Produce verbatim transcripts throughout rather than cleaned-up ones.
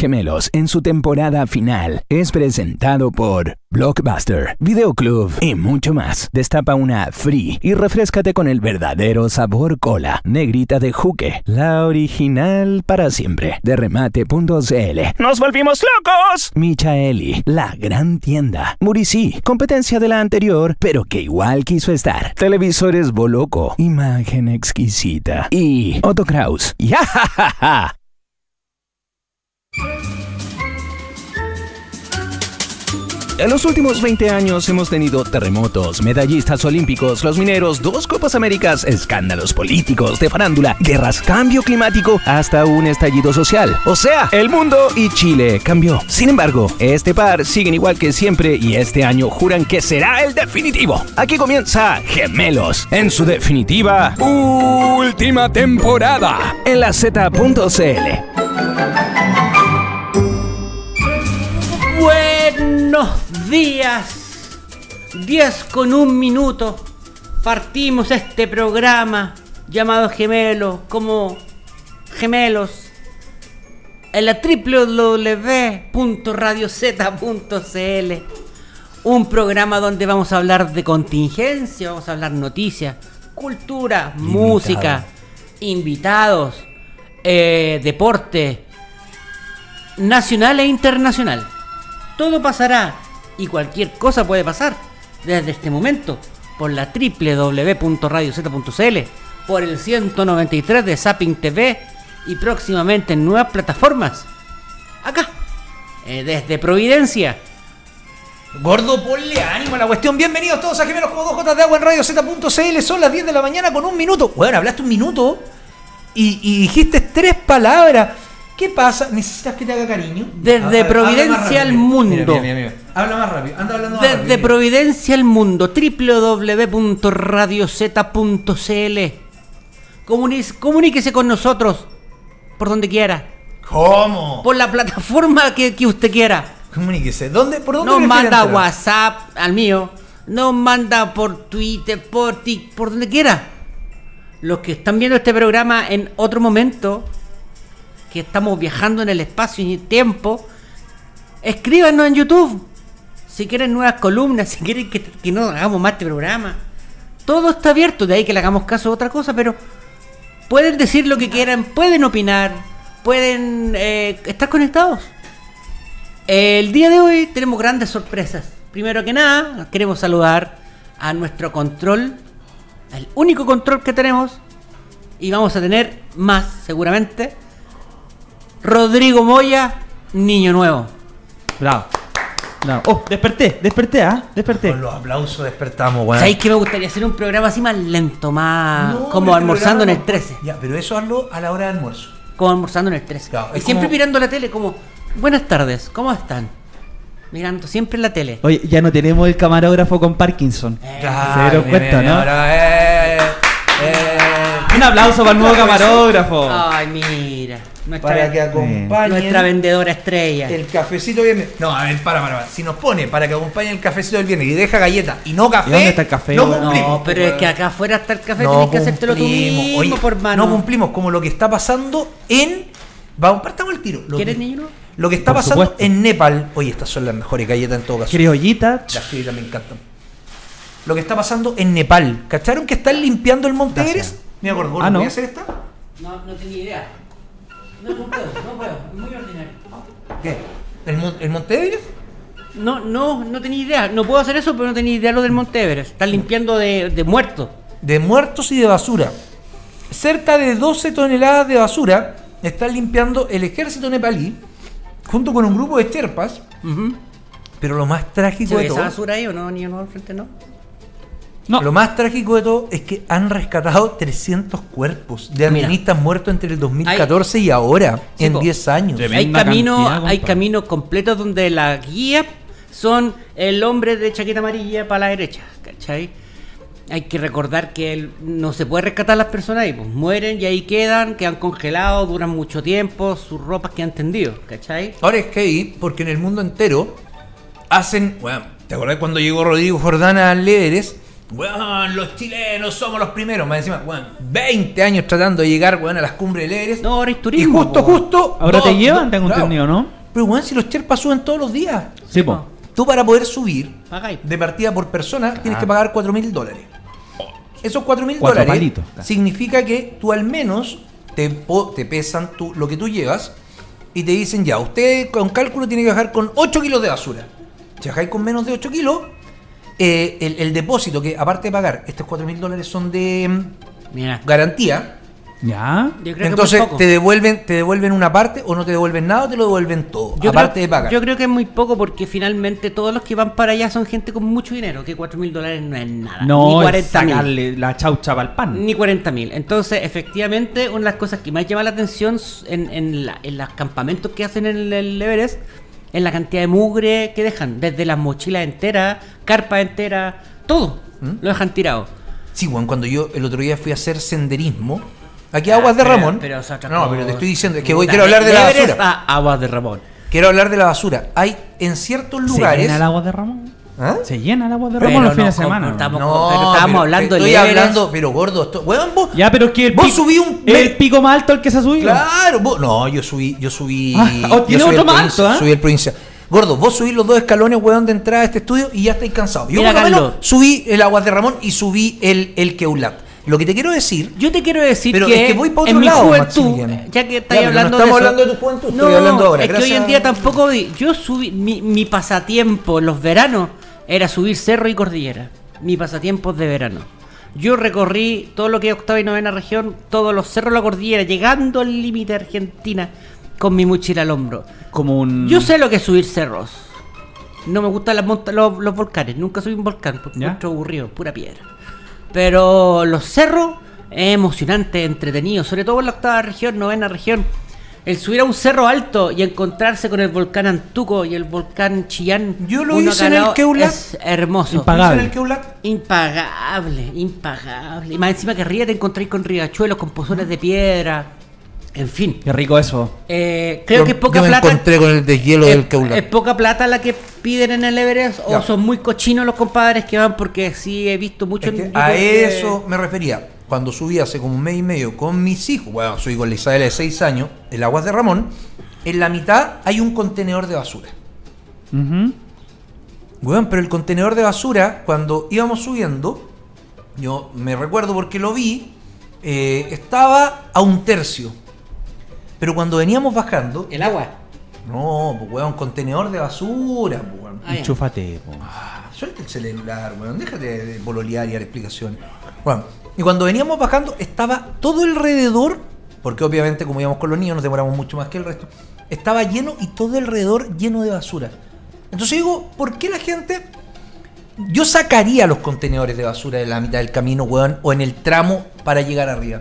Gemelos en su temporada final es presentado por Blockbuster, Videoclub y mucho más. Destapa una Free y refréscate con el verdadero sabor cola, negrita de Juque, la original para siempre, de remate punto c l. ¡Nos volvimos locos! Michaeli, la gran tienda. Muricy, competencia de la anterior, pero que igual quiso estar. Televisores Boloco, imagen exquisita. Y Otto Kraus, ¡yajajaja! En los últimos veinte años hemos tenido terremotos, medallistas olímpicos, los mineros, dos Copas Américas, escándalos políticos, de farándula, guerras, cambio climático, hasta un estallido social. O sea, el mundo y Chile cambió. Sin embargo, este par siguen igual que siempre y este año juran que será el definitivo. Aquí comienza Gemelos, en su definitiva última temporada, en la Z punto c l. Buenos días, diez con un minuto, partimos este programa llamado Gemelos, como Gemelos, en la doble u doble u doble u punto radio z punto c l, un programa donde vamos a hablar de contingencia, vamos a hablar noticias, cultura, Invitado. música, invitados, eh, deporte, nacional e internacional. Todo pasará y cualquier cosa puede pasar desde este momento por la doble u doble u doble u punto radio z punto c l, por el ciento noventa y tres de Zapping T V y próximamente en nuevas plataformas. Acá, eh, desde Providencia. Gordo, ponle ánimo a la cuestión. Bienvenidos todos a Gemelos como dos gotas de agua en radio z punto c l. Son las diez de la mañana con un minuto. Bueno, hablaste un minuto y, y dijiste tres palabras. ¿Qué pasa? ¿Necesitas que te haga cariño? Desde ah, Providencia al mundo. Mira, mira, mira. Habla más rápido. Anda hablando más Desde rápido. Desde Providencia al mundo. doble u doble u doble u punto radio z punto c l. Comuní- comuníquese con nosotros por donde quiera. ¿Cómo? Por la plataforma que, que usted quiera. Comuníquese. ¿Dónde? ¿Por dónde? Nos manda WhatsApp al mío. Nos manda por Twitter, por TikTok, por donde quiera. Los que están viendo este programa en otro momento, que estamos viajando en el espacio y el tiempo, escríbanos en YouTube si quieren nuevas columnas, si quieren que, que no hagamos más este programa. Todo está abierto, de ahí que le hagamos caso a otra cosa, pero pueden decir lo que quieran, pueden opinar, pueden eh, estar conectados. El día de hoy tenemos grandes sorpresas. Primero que nada, queremos saludar a nuestro control, el único control que tenemos, y vamos a tener más seguramente. Rodrigo Moya, niño nuevo. Bravo. Bravo. Oh, desperté, desperté, ¿ah? ¿eh? Desperté. Con los aplausos despertamos, weón. ¿Sabéis que me gustaría hacer un programa así más lento, más No, como almorzando en no. el trece? Ya, pero eso hazlo a la hora de almuerzo. Como almorzando en el trece. Claro, y es siempre como... mirando la tele, como, buenas tardes, ¿cómo están? Mirando siempre la tele. Oye, ya no tenemos el camarógrafo con Parkinson. Eh, Claro, Se dieron mira, cuenta, mira, ¿no? ahora, eh, eh, Un aplauso para el nuevo camarógrafo. Ay, mira. Nuestra, para que acompañen nuestra vendedora estrella. el cafecito viernes. No, a ver, para, para, para. Si nos pone para que acompañe el cafecito del viernes y deja galleta y no café. ¿Y dónde está el café, No weón? cumplimos. No, pero es que acá afuera está el café, No tenés que hacértelo tú cumplimos. mismo, Oye, por mano. No cumplimos, como lo que está pasando en. Vamos, partamos el tiro. Lo ¿Quieres, que, niño? Lo que está Por pasando supuesto. en Nepal. Oye, estas son las mejores galletas en todo caso. Criollita. Las criollitas me encantan. Lo que está pasando en Nepal. ¿Cacharon que están limpiando el Monte Gracias. Everest? Me acuerdo, Ah, ¿no? ¿voy a hacer esta? No, no tenía idea. No, no puedo, no puedo, es muy ordinario. ¿Qué? ¿El, mon- el Monte Everest? No, no, no tenía idea. No puedo hacer eso, pero no tenía idea lo del Monte Everest. Están limpiando de, de muertos. De muertos y de basura. Cerca de doce toneladas de basura están limpiando el ejército nepalí junto con un grupo de cherpas. Uh-huh. Pero lo más trágico ¿Se ve de esa todo, basura ahí o no? Ni no al frente, ¿no? No. lo más trágico de todo es que han rescatado trescientos cuerpos de Mira. alpinistas muertos entre el dos mil catorce y ahora, Sí, en po. diez años. Tremendo. Hay Tremenda caminos, cantidad, hay compa. caminos completos donde la guía son el hombre de chaqueta amarilla para la derecha, ¿cachai? Hay que recordar que el- no se puede rescatar a las personas ahí, pues mueren y ahí quedan, quedan congelados, duran mucho tiempo, sus ropas quedan tendidos, ¿cachai? Ahora es que ahí, porque en el mundo entero hacen. Bueno, ¿te acordás cuando llegó Rodrigo Jordana al Everest? weón, los chilenos somos los primeros. Más encima, weón, veinte años tratando de llegar, weón, a las cumbres del Everest. No, ahora es Y turismo. justo, po. justo. Ahora no, te llevan, no, tengo claro. entendido, ¿no? Pero, weón, si los Sherpas suben todos los días. Sí, po. Tú para poder subir Pagáis. de partida por persona tienes Ah. que pagar cuatro mil dólares. Esos cuatro mil Cuatro dólares palitos. significa que tú al menos te, po- te pesan tú, lo que tú llevas y te dicen ya, usted con cálculo tiene que bajar con ocho kilos de basura. Si bajáis con menos de ocho kilos, eh, el, el depósito que aparte de pagar, estos cuatro mil dólares son de mm, Mira, garantía. Ya. yo creo Entonces que es muy poco. te devuelven, te devuelven una parte o no te devuelven nada o te lo devuelven todo. Yo aparte creo, de pagar. Yo creo que es muy poco porque finalmente todos los que van para allá son gente con mucho dinero, que cuatro mil dólares no es nada. ni No, es cuarenta mil. sacarle la chaucha para el pan. Ni cuarenta mil. Entonces, efectivamente, una de las cosas que más llama la atención en, en, la- en los campamentos que hacen en el, el Everest es la cantidad de mugre que dejan. Desde las mochilas enteras, carpas enteras, todo. ¿Mm? Lo dejan tirado. Sí, bueno, cuando yo el otro día fui a hacer senderismo, aquí a Aguas de pero- Ramón. pero es otra no, cosa. pero te estoy diciendo, es que voy, Puta, quiero hablar de la Everest basura. a Aguas de Ramón. Quiero hablar de la basura. Hay en ciertos ¿Se lugares. llena el agua de Ramón? ¿Ah? ¿Se llena el agua de Pero Ramón los no, fines de com- semana? estamos- ¿no? pero estábamos pero hablando te del estoy Everest. hablando, pero gordo, esto, weón, vos, Ya, pero es que el vos pico, subí un el pico más alto al que se ha subido. Claro, vos, no, yo subí, yo subí. Ah, oh, yo tiene subí otro el más provincia, alto, ¿ah? subí el provincia. Gordo, vos subís los dos escalones, weón, de entrada a este estudio y ya estáis cansados. Yo Mira, por lo menos Carlos. subí el Aguas de Ramón y subí el, el Keulat. Lo que te quiero decir. Yo te quiero decir Pero que, es que voy pa' otro en mi lado, juventud, Maximiliano. ya que Ya, estáis pero no hablando estamos de eso, hablando de tu juventud, no, estoy hablando ahora, es que gracias. hoy en día tampoco vi- yo subí mi, mi pasatiempo en los veranos era subir cerro y cordillera. Mi pasatiempo de verano. Yo recorrí todo lo que es octava y novena región, todos los cerros de la cordillera, llegando al límite de Argentina con mi mochila al hombro. Como un... Yo sé lo que es subir cerros. No me gustan las monta- los, los volcanes. Nunca subí un volcán porque ¿Ya? encuentro aburrido, pura piedra. Pero los cerros es emocionante, entretenido. Sobre todo en la octava región, novena región. El subir a un cerro alto y encontrarse con el volcán Antuco y el volcán Chillán. Yo lo uno hice en acá al el lado, Keulat. Es hermoso. Impagable. ¿Viste en el Keulat? Impagable, impagable. Y más encima que arriba te encontráis con riachuelos, con pozones de piedra. En fin. Qué rico eso. Eh, creo Yo- que es poca yo me plata. encontré con el deshielo es, del Keulat. es poca plata la que piden en el Everest o Ya. son muy cochinos los compadres que van porque sí he visto mucho Es que en a YouTube que- eso me refería. Cuando subí hace como un mes y medio con mis hijos, bueno, subí con la Isabela de seis años, el Aguas de Ramón, en la mitad hay un contenedor de basura. Ujú. Weón, pero el contenedor de basura, cuando íbamos subiendo, yo me recuerdo porque lo vi, eh, estaba a un tercio. Pero cuando veníamos bajando, el agua. no, pues weón, contenedor de basura, pues, weón. Ah, ya. Enchúfate, po. Ah, suelta el celular, weón, déjate de pololear y dar explicaciones. Bueno, y cuando veníamos bajando, estaba todo alrededor, porque obviamente como íbamos con los niños nos demoramos mucho más que el resto, estaba lleno y todo alrededor lleno de basura. Entonces digo, ¿por qué la gente... Yo sacaría los contenedores de basura de la mitad del camino, weón, o en el tramo para llegar arriba.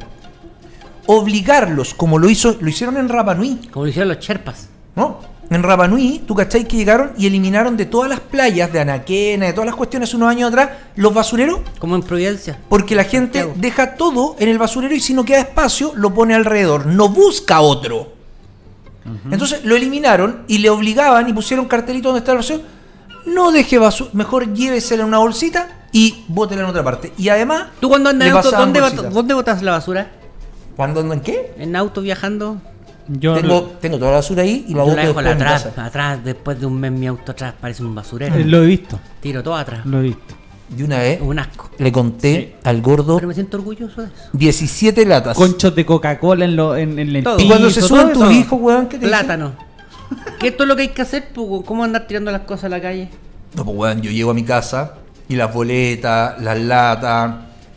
Obligarlos, como lo hizo, lo hicieron en Rapa Nui, Como lo hicieron los Sherpas. ¿no? En Rapa Nui, tú cachai que llegaron y eliminaron de todas las playas de Anaquena, de todas las cuestiones unos años atrás, los basureros, Como en Providencia. porque la gente Santiago. deja todo en el basurero y si no queda espacio, lo pone alrededor, no busca otro. Entonces lo eliminaron y le obligaban y pusieron cartelito donde está el basura. No deje basura, mejor llévesela en una bolsita y bótela en otra parte. Y además, ¿Tú cuando andas le en auto, pasaban dónde, bolsitas. bot- dónde botas la basura? ¿Cuándo ando en qué? ¿En auto viajando? Yo Tengo, tengo toda la basura ahí y la Yo boto la dejo después en mi atrás, casa. atrás, después de un mes mi auto atrás parece un basurero. eh, lo he visto. Tiro todo atrás. Lo he visto. De una vez Es un asco. le conté al gordo Pero me siento orgulloso de eso. diecisiete latas. Conchos de Coca-Cola en, lo, en, en el Todo. Y cuando se piso, suben todo tus eso. hijos, weón, ¿qué te dicen? Plátano. Que esto es lo que hay que hacer, pues, ¿cómo andar tirando las cosas a la calle? No, pues weón, yo llego a mi casa y las boletas, las latas,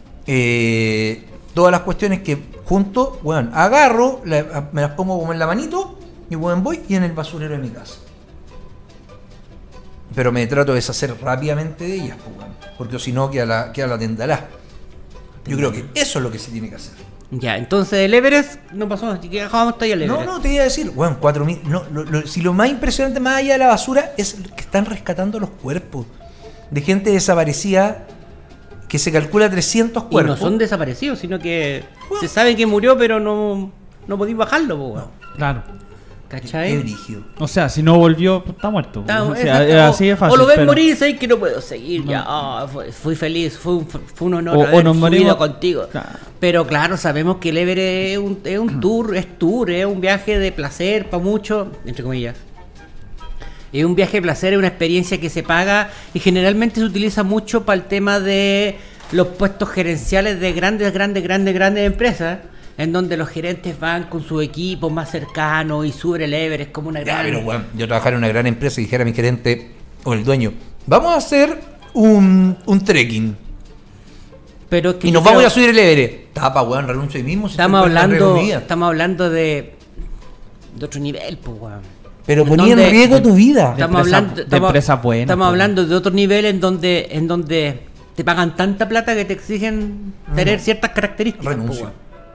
eh, todas las cuestiones que junto, weón, agarro, la- me las pongo como en la manito y weón voy y en el basurero de mi casa. Pero me trato de deshacer rápidamente de ellas, pues, weón, porque si no queda la, queda la tendalá. Yo creo que eso es lo que se tiene que hacer. Ya, entonces el Everest no pasó, así que dejábamos hasta ahí el No, Everest. no, te iba a decir, bueno, cuatro mil. No, lo- lo- si lo más impresionante más allá de la basura es que están rescatando los cuerpos de gente desaparecida que se calcula trescientos Y cuerpos. no son desaparecidos, sino que se sabe que murió, pero no, no podéis bajarlo, po, weón. Claro. ¿Cachai? Qué brígido. O sea, si no volvió, pues, está muerto. Está- o sea, exacto, es así de fácil. o lo ven pero- morir y sabes que no puedo seguir. No. Ya, ah, fue- fui feliz, fue un, fue un honor O- o haber nos subido morimos- contigo. Claro. Pero claro, sabemos que el Everest es un, es un tour, es tour, es un viaje de placer para muchos, entre comillas. Es un viaje de placer, es una experiencia que se paga y generalmente se utiliza mucho para el tema de los puestos gerenciales de grandes, grandes, grandes, grandes empresas, en donde los gerentes van con su equipo más cercano y suben el Everest como una Ya, gran... pero bueno, yo trabajara en una gran empresa y dijera a mi gerente o el dueño, vamos a hacer un, un trekking Pero es que y yo nos vamos a ir creo- a subir el Everest. Tapa, weón, renuncio ahí mismo. si Estamos estoy poniendo en riesgo hablando, mi vida. estamos hablando de, de otro nivel, pues, weón. Pero En ponía en donde- riesgo tu vida. De Estamos empresa- hablando, de estamos, empresas buenas, estamos pues. hablando de otro nivel en donde, en donde te pagan tanta plata que te exigen tener ciertas características. pues, Renuncio. weón.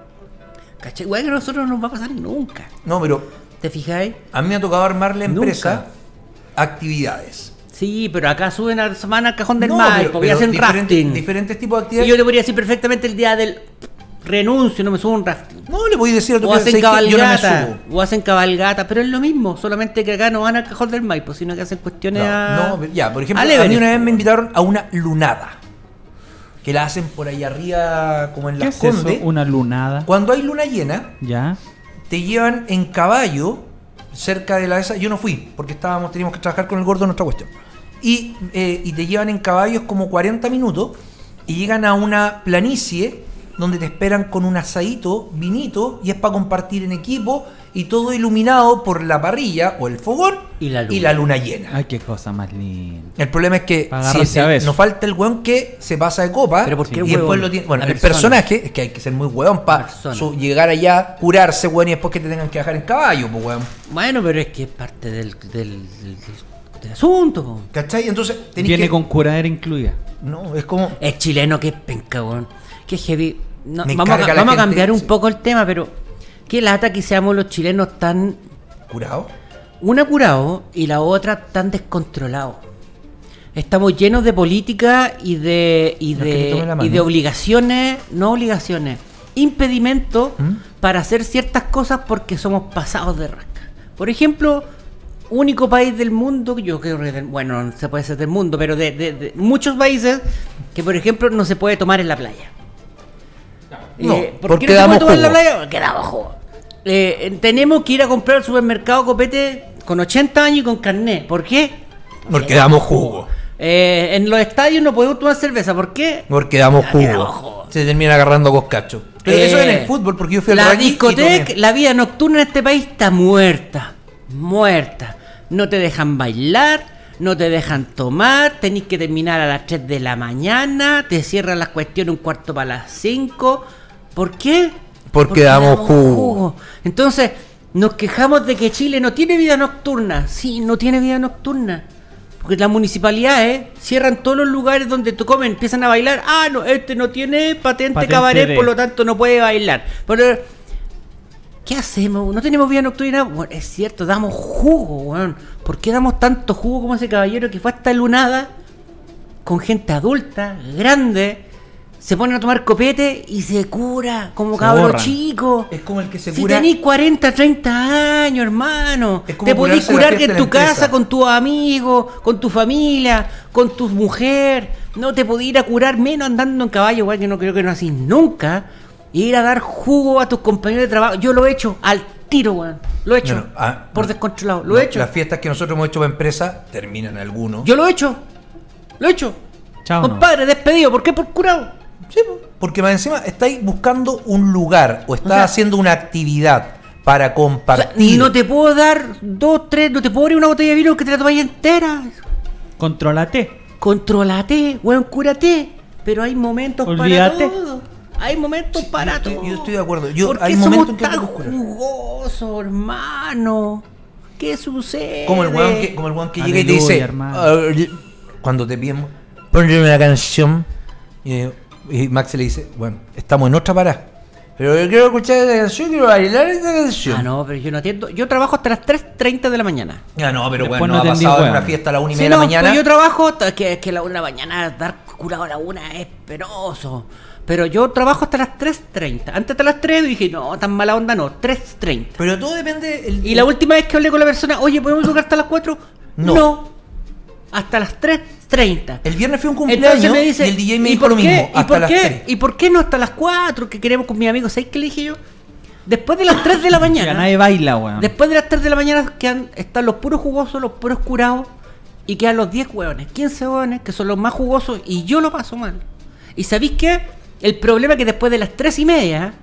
¿Cachai? Weón, que a nosotros no nos va a pasar nunca. No, pero ¿Te fijáis? a mí me ha tocado armarle a la Nunca. empresa actividades. Sí, pero acá suben a la semana al cajón del No, mar, pero- porque pero hacen diferentes, rafting. diferentes tipos de Y actividades. yo te podría decir perfectamente el día del renuncio, no me subo a un rafting. No, le voy a decir a tu O hacen cliente, "¿Sabes qué? Yo no me cabalgata, subo". o hacen cabalgata, pero es lo mismo, solamente que acá no van al cajón del Maipo, sino que hacen cuestiones a... No, no, pero ya, por ejemplo, al a mí Everest. una vez me invitaron a una lunada. Que la hacen por ahí arriba, como en ¿Qué Las es eso? Condes. Una lunada. Cuando hay luna llena, ¿Ya? te llevan en caballo cerca de la esa. Yo no fui, porque estábamos, teníamos que trabajar con el gordo en nuestra cuestión. Y, eh, y te llevan en caballos como cuarenta minutos y llegan a una planicie donde te esperan con un asadito, vinito, y es para compartir en equipo y todo iluminado por la parrilla o el fogón Y la luna. luna llena. Ay, qué cosa más linda. El problema es que Pa' si agarrarse el- a besos. nos falta el weón que se pasa de copa. Pero ¿por qué y el después huevón? lo tiene. Bueno, La el persona. personaje es que hay que ser muy weón para Persona. llegar allá, curarse, weón, y después que te tengan que bajar en caballo, pues weón. Bueno, pero es que es parte del, del, del, del- del asunto. po. ¿Cachai? Entonces tenés Viene que. con curadera incluida. No, es como. Es chileno que es penca, weón. Que heavy. No, Me vamos a, carga la vamos a gente, cambiar un sí. poco el tema, pero qué lata que seamos los chilenos tan... ¿Curado? Una curado y la otra tan descontrolado. Estamos llenos de política y de y No, que me tome la de, mano. y de obligaciones, no obligaciones, impedimentos ¿Mm? para hacer ciertas cosas porque somos pasados de rasca. Por ejemplo, único país del mundo, yo creo que del- bueno, no se puede ser del mundo, pero de, de- de muchos países que por ejemplo no se puede tomar en la playa. No, Eh, ¿por porque qué no se puede damos tomar en la jugo. playa? Porque damos jugo. Eh, eh, tenemos que ir a comprar al supermercado copete con ochenta años y con carnet. ¿Por qué? Porque damos jugo. Eh, en los estadios no podemos tomar cerveza. ¿Por qué? Porque damos Porque damos jugo. jugo. Se termina agarrando coscacho. Pero Eh, eso en el fútbol, porque yo fui al La rugby y discoteca, tomé. la vida nocturna en este país está muerta. Muerta. No te dejan bailar, no te dejan tomar, tenés que terminar a las tres de la mañana, te cierran las cuestiones un cuarto para las cinco. ¿Por qué? Porque damos jugo. Entonces, nos quejamos de que Chile no tiene vida nocturna. Sí, no tiene vida nocturna. Porque las municipalidades cierran todos los lugares donde tú comen, empiezan a bailar. Ah, no, este no tiene patente, Patente cabaret, de- por lo tanto no puede bailar. Pero, ¿qué hacemos? ¿No tenemos vida nocturna? Bueno, es cierto, damos jugo, weón. ¿Por qué damos tanto jugo como ese caballero que fue hasta lunada con gente adulta, grande? Se ponen a tomar copete y se cura como Se cabro borran. chico. Es como el que se Si cura. tenés cuarenta, treinta años, hermano, Es como te podés curarse la curar fiesta que en de la tu empresa. casa, con tus amigos, con tu familia, con tu mujer. No te podés ir a curar menos andando en caballo, igual que no creo que no así nunca. Y ir a dar jugo a tus compañeros de trabajo. Yo lo he hecho al tiro, weón. Lo he hecho. No, no, ah, por no. descontrolado. Lo No, he hecho. Las fiestas que nosotros hemos hecho para empresa terminan algunos. Yo lo he hecho. Lo he hecho. Chao, no. Compadre, despedido. ¿Por qué? Por curado. Sí, po, porque más encima estáis buscando un lugar o estás O sea- haciendo una actividad para O sea, compartir. no te puedo dar dos, tres, no te puedo abrir una botella de vino que te la tomáis entera. Contrólate. Contrólate, weón, cúrate. Pero hay momentos Olvídate. para todo. Hay momentos para yo estoy- todo. yo estoy de acuerdo. Yo- ¿Por qué hay somos momentos en que tan tengo que curar? jugosos, hermano? ¿Qué sucede? Como el weón que, como el weón que llega y te Aleluya, dice, hermano. "Ah, cuando te piden, ponle una canción. Y, y Max le dice, bueno, estamos en otra parada. Pero yo quiero escuchar esa canción, quiero bailar esa canción. Ah, no, pero yo no atiendo. Yo trabajo hasta las tres treinta de la mañana. Ah, no, pero Después bueno, no no ha atendí, pasado en weón. una fiesta a la una y Sí, media de no, la mañana. pues yo trabajo hasta que, que la una de la mañana dar curado a la una es penoso. Pero yo trabajo hasta las tres treinta. Antes de las tres dije, no, tan mala onda no, tres treinta. Pero todo depende... El, Y la última vez que hablé con la persona, oye, ¿podemos tocar hasta las cuatro? No. No. Hasta las tres treinta. El viernes fue un Entonces cumpleaños me dice, y el D J me ¿y dijo por lo qué? mismo, ¿Y hasta por las qué? tres. ¿Y por qué no hasta las cuatro que queremos con mis amigos? ¿Sabes qué le dije yo? Después de las tres de la Ya mañana. nadie baila, weón. Después de las tres de la mañana quedan, están los puros jugosos, los puros curados. Y quedan los diez hueones, quince hueones, que son los más jugosos. Y yo lo paso mal. ¿Y sabéis qué? El problema es que después de las tres y media,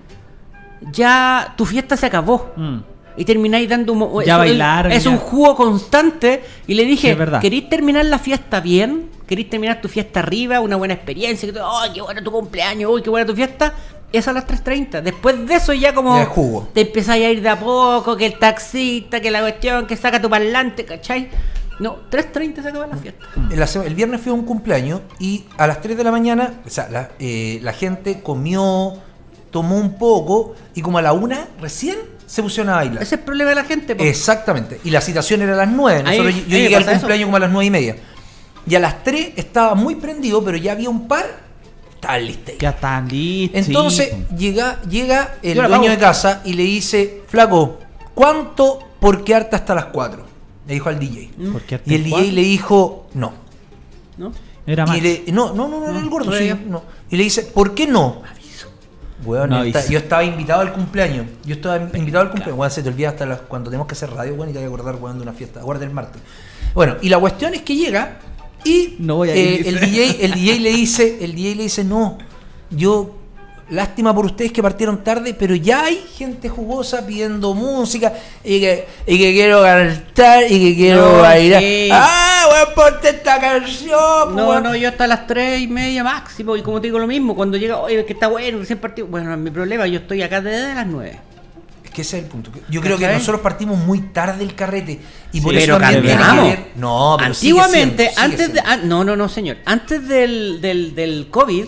ya tu fiesta se acabó. Mm. Y termináis dando un... Ya es, bailaron, Es ya. un jugo constante. Y le Sí, dije, es verdad. ¿queréis terminar la fiesta bien? ¿Queréis terminar tu fiesta arriba? Una buena experiencia. Que tú, ¡ay, qué bueno tu cumpleaños! ¡Uy, qué buena tu fiesta! Eso a las tres treinta. Después de eso ya como... Ya es jugo. Te empezáis a ir de a poco, que el taxista, que la cuestión, que saca tu parlante, ¿cachai? No, tres treinta se acaba la fiesta. El, el viernes fue un cumpleaños y a las tres de la mañana, o sea, la, eh, la gente comió, tomó un poco y como a la una recién se pusieron a bailar. Ese es el problema de la gente. po. Exactamente. Y la citación era a las nueve. Ahí- Nosotros, yo ahí llegué al pasa eso. cumpleaños como a las nueve y media. Y a las tres estaba muy prendido, pero ya había un par. Estaban listos. Ya están listos. Entonces sí. llega, llega el Yo la dueño pago. de casa y le dice, flaco, ¿cuánto por quedarte hasta las cuatro? Le dijo al D J. ¿Por qué hasta Y el el D J cuatro? le dijo, no. ¿No? Era Y más. le- no, no, no, no, era el gordo, no sí, era yo. no. Y le dice, ¿por qué no? Weón, No yo, esta- aviso. yo estaba invitado al cumpleaños. Yo estaba invitado al cumpleaños. Weón, se te olvida hasta las- cuando tenemos que hacer radio, weón, y te voy a acordar, weón, de una fiesta. Aguarda el martes. Bueno, y la cuestión es que llega y No voy a eh, ir, el dice. D J, el D J le dice, el D J le dice, no, yo lástima por ustedes que partieron tarde, pero ya hay gente jugosa pidiendo música y que, y que quiero cantar y que quiero No, bailar. sí. ¡Ah, weón, ponte esta canción! No, weón! no, yo hasta las tres y media máximo. Y como te digo lo mismo, cuando llega, oye, que está bueno, recién partido. Bueno, no es mi problema, yo estoy acá desde las nueve. Es que ese es el punto. Yo creo que ¿Cachai? nosotros partimos muy tarde el carrete y por Sí, eso pero también tiene que cambiamos. ver. No, pero Antiguamente, sigue siendo, sigue antes de. siendo. ah, no, no, no, señor. Antes del, del, del COVID,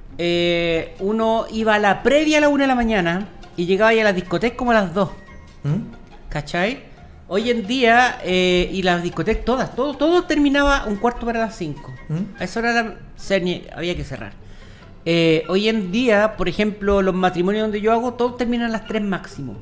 eh, uno iba a la previa a la una de la mañana y llegaba ahí a las discotecas como a las dos. ¿Mm? ¿Cachai? Hoy en día, eh, y las discotecas todas, todo, todo terminaba un cuarto para las cinco. ¿Mm? A esa hora era- se- había que cerrar. Eh, hoy en día, por ejemplo, los matrimonios donde yo hago, todos terminan a las tres máximo.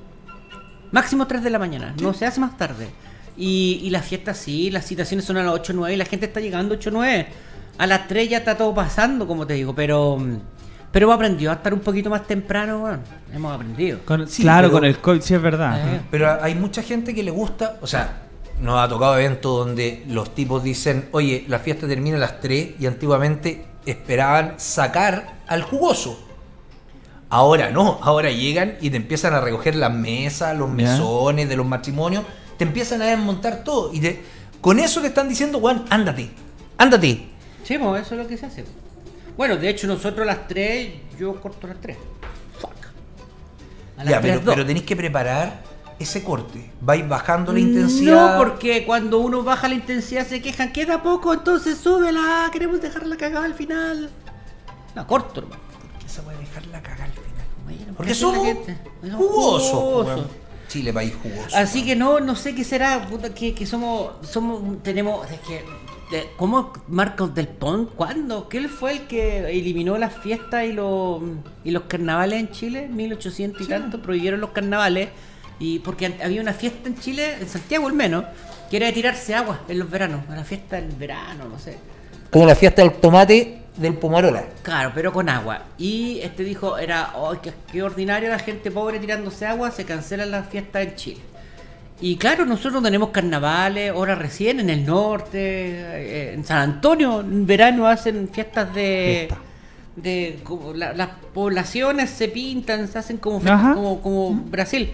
Máximo tres de la mañana, no se hace más tarde. Y, y las fiestas sí, las citaciones son a las ocho o nueve y la gente está llegando a ocho o nueve. A las tres ya está todo pasando, como te digo, pero pero hemos aprendido a estar un poquito más temprano, bueno, hemos aprendido. Con- Sí, claro, pero- con el COVID sí es verdad. Eh. Pero hay mucha gente que le gusta, o sea, nos ha tocado eventos donde los tipos dicen, oye, la fiesta termina a las tres y antiguamente esperaban sacar al jugoso. Ahora no, ahora llegan y te empiezan a recoger las mesas, los Ya. mesones de los matrimonios, te empiezan a desmontar todo y te, con eso te están diciendo, Juan, ándate, ándate. Sí, pues eso es lo que se hace. Bueno, de hecho nosotros a las tres, yo corto a las tres. Fuck. A las Ya, tres, pero, dos. pero tenéis que preparar ese corte, vais bajando la intensidad. No, porque cuando uno baja la intensidad se quejan, queda poco, entonces súbela, queremos dejarla cagada al final. No, corto, hermano. ¿Por qué se puede dejar la cagar al final? Bueno, Porque así es la somos gente. Somos jugosos. jugosos. weón. Chile, país jugoso. Así que no, no sé qué será, puta, que, que somos, somos, tenemos, es que, de- ¿cómo Marcos del Pont? ¿Cuándo? ¿Qué fue el que eliminó las fiestas y los y los carnavales en Chile? mil ochocientos y tanto, prohibieron los carnavales, y porque an- había una fiesta en Chile, en Santiago al menos, que era de tirarse agua en los veranos, una fiesta del verano, no sé. Como la fiesta del tomate del Pomarola. Claro, pero con agua. Y este dijo, era, oh, qué, qué ordinario la gente pobre tirándose agua, se cancelan las fiestas en Chile. Y claro, nosotros tenemos carnavales, ahora recién en el norte, eh, en San Antonio, en verano hacen fiestas de... Fiesta. de como la- las poblaciones se pintan, se hacen como, Ajá. como, como Brasil.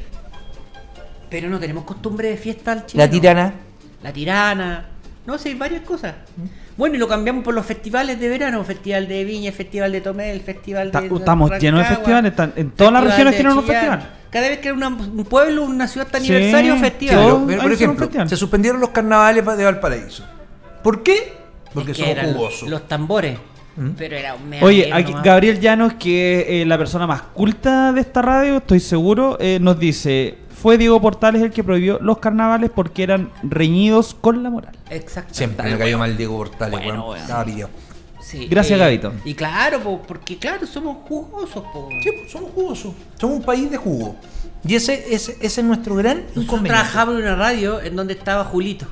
Pero no tenemos costumbre de fiesta al chileno. La tirana. La tirana. No sé, varias cosas. Bueno, y lo cambiamos por los festivales de verano. Festival de Viña, Festival de Tomé, el Festival Está- de... estamos llenos de Rancagua, festivales, están- en todas las Festival regiones de tienen unos Chillán. festivales. Cada vez que una- un pueblo, una ciudad está Sí, aniversario, festival. todo. Pero, pero, ahí por son ejemplo, festivales. se suspendieron los carnavales de Valparaíso. ¿Por qué? Porque Es que somos eran jugosos. los tambores. ¿Mm? Pero era un Oye, meadero aquí nomás. Gabriel Llanos, que es eh, la persona más culta de esta radio, estoy seguro, eh, nos dice, fue Diego Portales el que prohibió los carnavales porque eran reñidos con la moral. Exacto. Siempre me cayó mal Diego Portales, Bueno, weón. weón. Estaba pillado. Sí, Gracias, eh, Gabito. Y claro, po, porque claro, somos jugosos, po. Sí, pues, somos jugosos. Somos un país de jugo. Y ese, ese, ese es nuestro gran Nosotros inconveniente. trabajábamos en una radio en donde estaba Julito.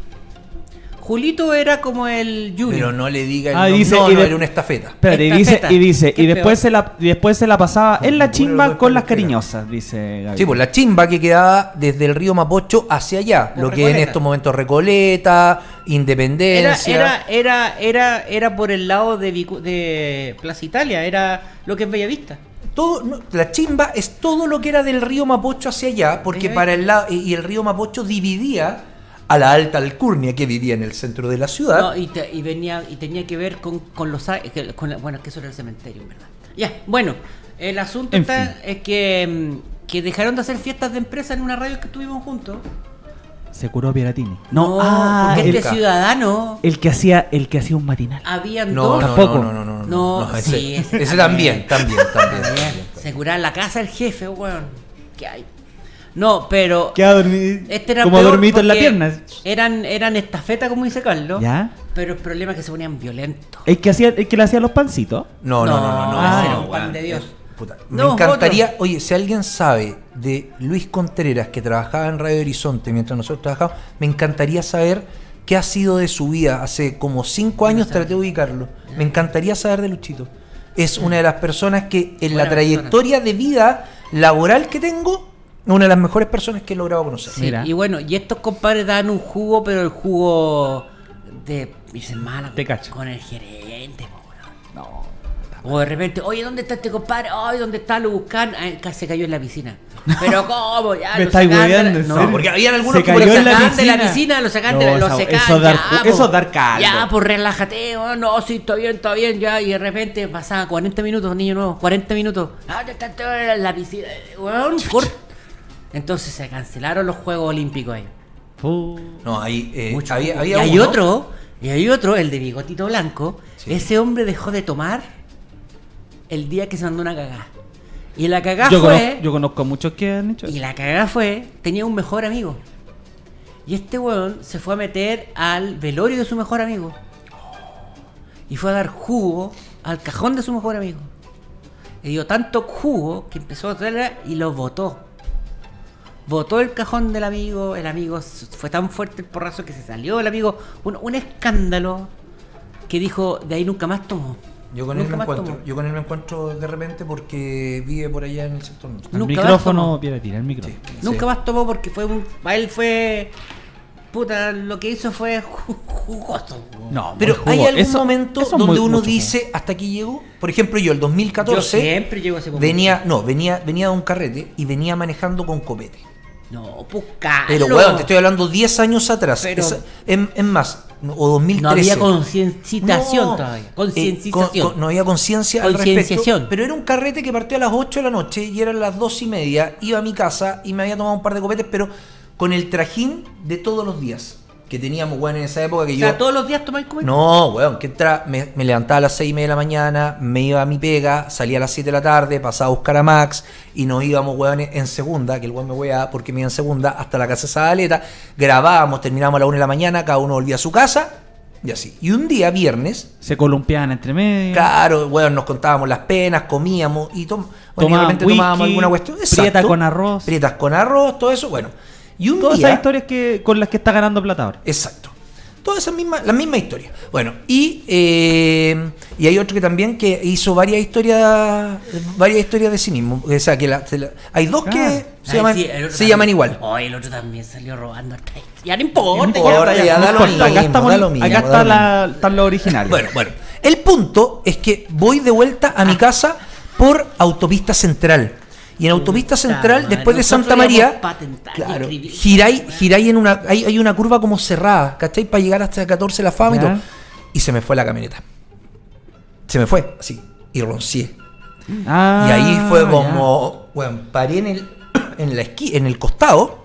Julito era como el Junior. Pero no le diga el Ah, nombre. dice, No, y no, de- era una estafeta. Espérate, y Esta dice, feta. y dice, Qué y después peor. se la, y después se la pasaba en la Puro chimba los con las pelos pegados. cariñosas, dice Gaby. Sí, pues la chimba que quedaba desde el río Mapocho hacia allá. Por Lo que en Recoleta. estos momentos Recoleta, Era, Independencia. era, era, era, era por el lado de, Vicu- de Plaza Italia, era lo que es Bellavista. Todo, no, la chimba es todo lo que era del río Mapocho hacia allá, porque Bellavista. para el lado y y el río Mapocho dividía a la alta alcurnia que vivía en el centro de la ciudad. No, y, te- y venía y tenía que ver con, con los a- que- con la- bueno, es que eso era el cementerio, en verdad. Ya, bueno, el asunto En está fin. es que, mm, que dejaron de hacer fiestas de empresa en una radio que estuvimos juntos. Se curó Piratini. No, ah, porque el, este ciudadano el que hacía, el que hacía un matinal. habían No, dos. no, Tampoco. no, no, no, no, No, no, ese, sí, ese ese también. también, también, también. También, también. se curaba en la casa del jefe, weón. ¿Qué hay? No, pero Queda dormido, este era como peor dormito en la porque pierna. Eran, eran estafeta, como dice Carlos. ¿Ya? Pero el problema es que se ponían violentos. El que hacía, el que le hacía los pancitos. No, no, no, no, no. No, ese era no, un pan weón. de Dios. Puta, No, me encantaría, oye, si alguien sabe de Luis Contreras que trabajaba en Radio Horizonte mientras nosotros trabajábamos, me encantaría saber qué ha sido de su vida. Hace como cinco años traté de ubicarlo. Me encantaría saber de Luchito. Es una de las personas que en la Buena trayectoria de vida laboral que tengo, una de las mejores personas que he logrado conocer. Sí, Mira. y bueno, y estos compadres dan un jugo, pero el jugo de mi semana Te cacho. con el gerente, po, weón. O de repente, oye, ¿dónde está este compadre? Ay, ¿dónde está? Lo buscan. Ay, casi se cayó en la piscina. Pero ¿cómo? Ya, Me lo estáis sacan de la- hueveando, ¿en No, serio? porque habían algunos Se que cayó por en lo la sacan de la piscina. piscina, lo sacan No, de la, lo eso- secan, eso dar ya, ju- po. eso dar caldo. Ya, pues relájate, oh, no, sí, está bien, está bien, ya. Y de repente pasaba cuarenta minutos, niño nuevo, cuarenta minutos. Ah, ¿dónde está todo en la piscina? Weón, cort- Entonces se cancelaron los Juegos Olímpicos ahí. No, ahí eh, Mucho había, jugo. había y hay uno- otro, y hay otro, el de bigotito blanco. Sí. Ese hombre dejó de tomar el día que se mandó una cagada. Y la cagada Yo fue. conozco, yo conozco muchos que han hecho Y eso. la cagada fue, tenía un mejor amigo. Y este weón se fue a meter al velorio de su mejor amigo. Y fue a dar jugo al cajón de su mejor amigo. Le dio tanto jugo que empezó a traer y lo botó. Botó el cajón del amigo, el amigo s- fue tan fuerte el porrazo que se salió el amigo. Un, un escándalo que dijo, de ahí nunca más tomó. Yo con él Nunca me más encuentro. tomó. Yo con él me encuentro de repente porque vive por allá en el sector norte. El Nunca más micrófono, tomó. Piratini, el micrófono. Sí. Nunca más tomó porque fue un. Para él fue. Puta, lo que hizo fue ju- jugoso. No, Pero muy hay jugo. algún Eso- momento eso es donde muy- uno mucho dice hasta aquí llegó. Por ejemplo, yo el dos mil catorce Yo siempre llego a ese momento. venía, no, venía, venía de un carrete y venía manejando con copete. No, pues Carlos. Pero weón, te estoy hablando diez años atrás. Pero- Es, en, en más, o dos mil trece. No había concienciación No, todavía. eh, Concienciación. con- con- no había conciencia al Concienciación. respecto. Pero era un carrete que partió a las ocho de la noche y eran las dos y media. Iba a mi casa y me había tomado un par de copetes, pero con el trajín de todos los días que teníamos, weón, en esa época que O yo. sea, todos los días tomáis copete. No, weón, que entra, me, me levantaba a las seis y media de la mañana, me iba a mi pega, salía a las siete de la tarde, pasaba a buscar a Max y nos íbamos, weón, en segunda, que el weón me weaba porque me iba en segunda, hasta la casa de Zabaleta, grabábamos, terminábamos a la una de la mañana, cada uno volvía a su casa y así. Y un día, viernes, Se columpiaban entre medio. claro, weón, nos contábamos las penas, comíamos y, tom bueno, y de Tomaban repente whisky, tomábamos alguna cuestión. prieta Exacto. con arroz. Prietas con arroz, todo eso, bueno. Y un Todas día... esas historias que, con las que está ganando plata ahora. Exacto. Todas esas mismas, la misma historia. Bueno, y, eh, y hay otro que también que hizo varias historias, varias historias de sí mismo. O sea, que la- se la- hay dos que Ah. se, Ay, llaman, sí, el otro se también- llaman igual. Oh, el otro también salió robando hasta ahí. Ya no importa. No importa, ya, ya, No da lo importa, mismo, acá estamos, da lo mismo, acá da está lo la, están los originales. Bueno, bueno. El punto es que voy de vuelta a mi casa por Autopista Central. Y en Autopista Puta Central, madre, después de nosotros Santa íbamos María, patentar y claro, escribir. giráis, giráis en una, hay, hay una curva como cerrada, ¿cachai? Para llegar hasta catorce la fama y Ya. todo. Y se me fue la camioneta. Se me fue, así, y roncié. Ah, Y ahí fue ya. como, bueno, paré en el, en la esqui, en el costado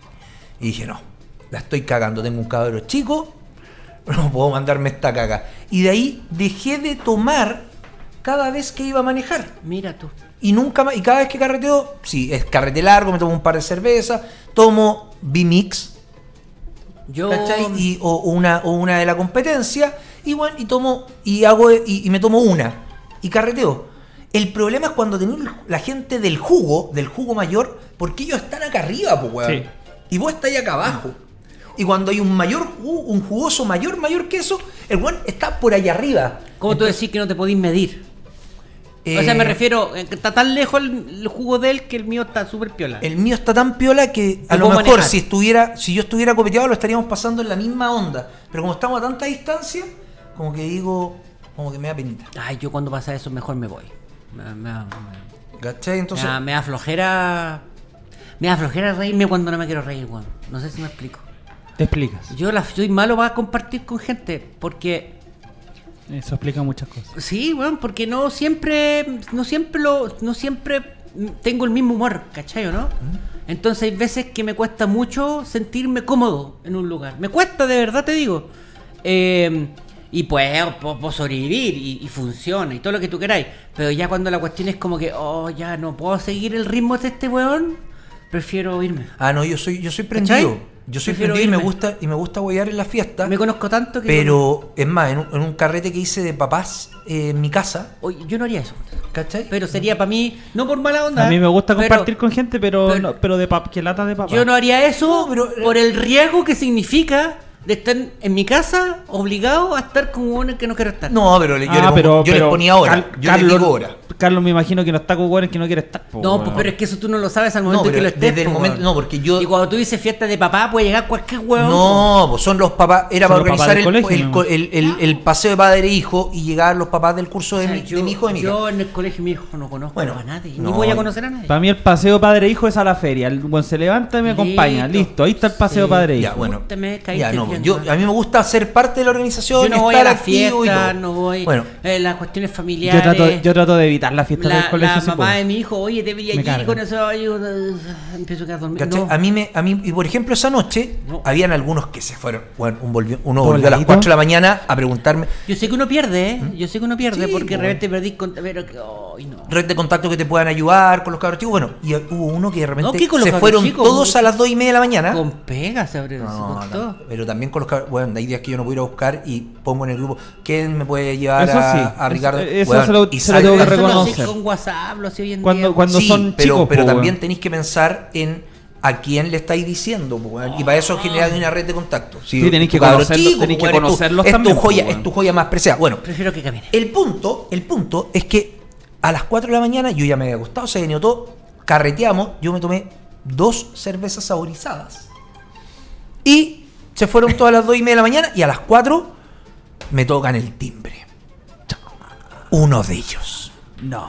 y dije, no, la estoy cagando, tengo un cabro chico, no puedo mandarme esta caga. Y de ahí dejé de tomar cada vez que iba a manejar. Mira tú. Y nunca más, y cada vez que carreteo, sí, es carrete largo, me tomo un par de cervezas, tomo B-Mix, Yo. ¿cachai? Y, o, o una, o una de la competencia, Y bueno, y tomo, y hago, y, y me tomo una. Y carreteo. El problema es cuando tenés la gente del jugo, del jugo mayor, porque ellos están acá arriba, pues, weón. Sí. Y vos estás acá abajo. Y cuando hay un mayor un jugoso mayor, mayor que eso, el weón está por allá arriba. ¿Cómo Entonces, tú decís que no te podís medir? Eh, o sea, me refiero, está tan lejos el, el jugo de él que el mío está súper piola. El mío está tan piola que a lo mejor manejar. si estuviera, si yo estuviera copeteado lo estaríamos pasando en la misma onda. Pero como estamos a tanta distancia, como que digo, como que me da penita. Ay, yo cuando pasa eso mejor me voy. Me, me, me, ¿Cachai? Entonces... me, da, me da flojera. Me da flojera reírme cuando no me quiero reír, weón. No sé si me explico. Te explicas. Yo la, soy malo para compartir con gente, porque... Eso explica muchas cosas. Sí, weón, porque no siempre, no siempre lo, no siempre tengo el mismo humor, ¿cachai o no? Entonces hay veces que me cuesta mucho sentirme cómodo en un lugar. Me cuesta, de verdad te digo. Eh, y pues puedo sobrevivir y, y funciona y todo lo que tú queráis. Pero ya cuando la cuestión es como que, oh, ya no puedo seguir el ritmo de este weón, prefiero irme. Ah, no, yo soy, yo soy prendido. ¿Cachai? Yo soy Prefiero prendido y irme. me gusta y me gusta huear en la fiesta. Me conozco tanto que... Pero, es más, en un, en un carrete que hice de papás eh, en mi casa... Oye, yo no haría eso. ¿Cachai? Pero sería para mí, no por mala onda. A mí me gusta pero, compartir con gente, pero pero, no, pero de pap, que lata de papá. Yo no haría eso No, pero- por el riesgo que significa de estar en mi casa obligado a estar con uno que no quiero estar. No, pero le- yo, Ah, le, pongo- pero- yo pero les ponía hora. Car- yo Carlos, les digo hora. Carlos me imagino que no está con hueones que no quiere estar. po, No, weón. pues, pero es que eso tú no lo sabes al No, momento en que pero lo estés. desde el po, momento... weón. No, porque yo... Y cuando tú dices fiesta de papá, puede llegar cualquier hueón. No, pues son los papás. Era Son para los papás organizar del el, colegio, el, ¿no? co- el, el- el paseo de padre e hijo y llegar los papás del curso de, O sea, mi, yo, de mi hijo y mi hija. yo en el colegio mi hijo no conozco Bueno, a nadie, no, ni voy a conocer a nadie. Para mí el paseo padre-hijo es a la feria. El buen se levanta y me acompaña. Listo. Listo, ahí está el paseo Sí. padre-hijo. Ya, bueno. Te me caíste Ya, no, bien, yo, ¿no? a mí me gusta ser parte de la organización, Yo no voy estar a la activo y fiesta, todo. no voy. Bueno, Eh, las cuestiones Yo familiares. trato, yo trato de evitar la fiesta la, del colegio. la si mamá puedo. de mi hijo, oye, debería Me ir carga. con eso. Yo, uh, empiezo a quedar dormido. ¿cachai? No. A mí me, a mí, y por ejemplo, esa noche No. habían algunos que se fueron. Bueno, un volvió, uno volvió a las ¿Voladito? cuatro de la mañana a preguntarme. Yo sé que uno pierde, ¿eh? Yo sé que uno pierde Sí, porque de bueno. repente perdís con... Pero que... ay, no. Red de contacto que te puedan ayudar con los cabros chicos. Bueno, y hubo uno que de repente No, ¿qué con los se cabros fueron chicos? todos a las dos y media de la mañana. Con pega se abre, se No, costó. no, pero también con los cabros. Bueno, hay días que yo no puedo ir a buscar y pongo en el grupo quién me puede llevar Eso a, sí, a Ricardo. eso- eso Weón, se lo- y se lo sale- tengo que Eso lo reconocer. sé con WhatsApp, lo sé hoy en Cuando- día. cuando Sí, son pero, chicos, pero po, también weón. tenéis que pensar en a quién le estáis diciendo, po, weón. Y para eso generar una red de contacto. Si Sí, tenéis tu que cabro conocerlo- chico, tenéis que weón, es tu- conocerlos es tu también, po, joya, weón. es tu joya más preciada. Bueno, Prefiero que camine. el punto, el punto es que a las cuatro de la mañana yo ya me había acostado, se venía todo, carreteamos, yo me tomé dos cervezas saborizadas. Y se fueron todas las dos y media de la mañana y a las cuatro me tocan el timbre. Uno de ellos. No.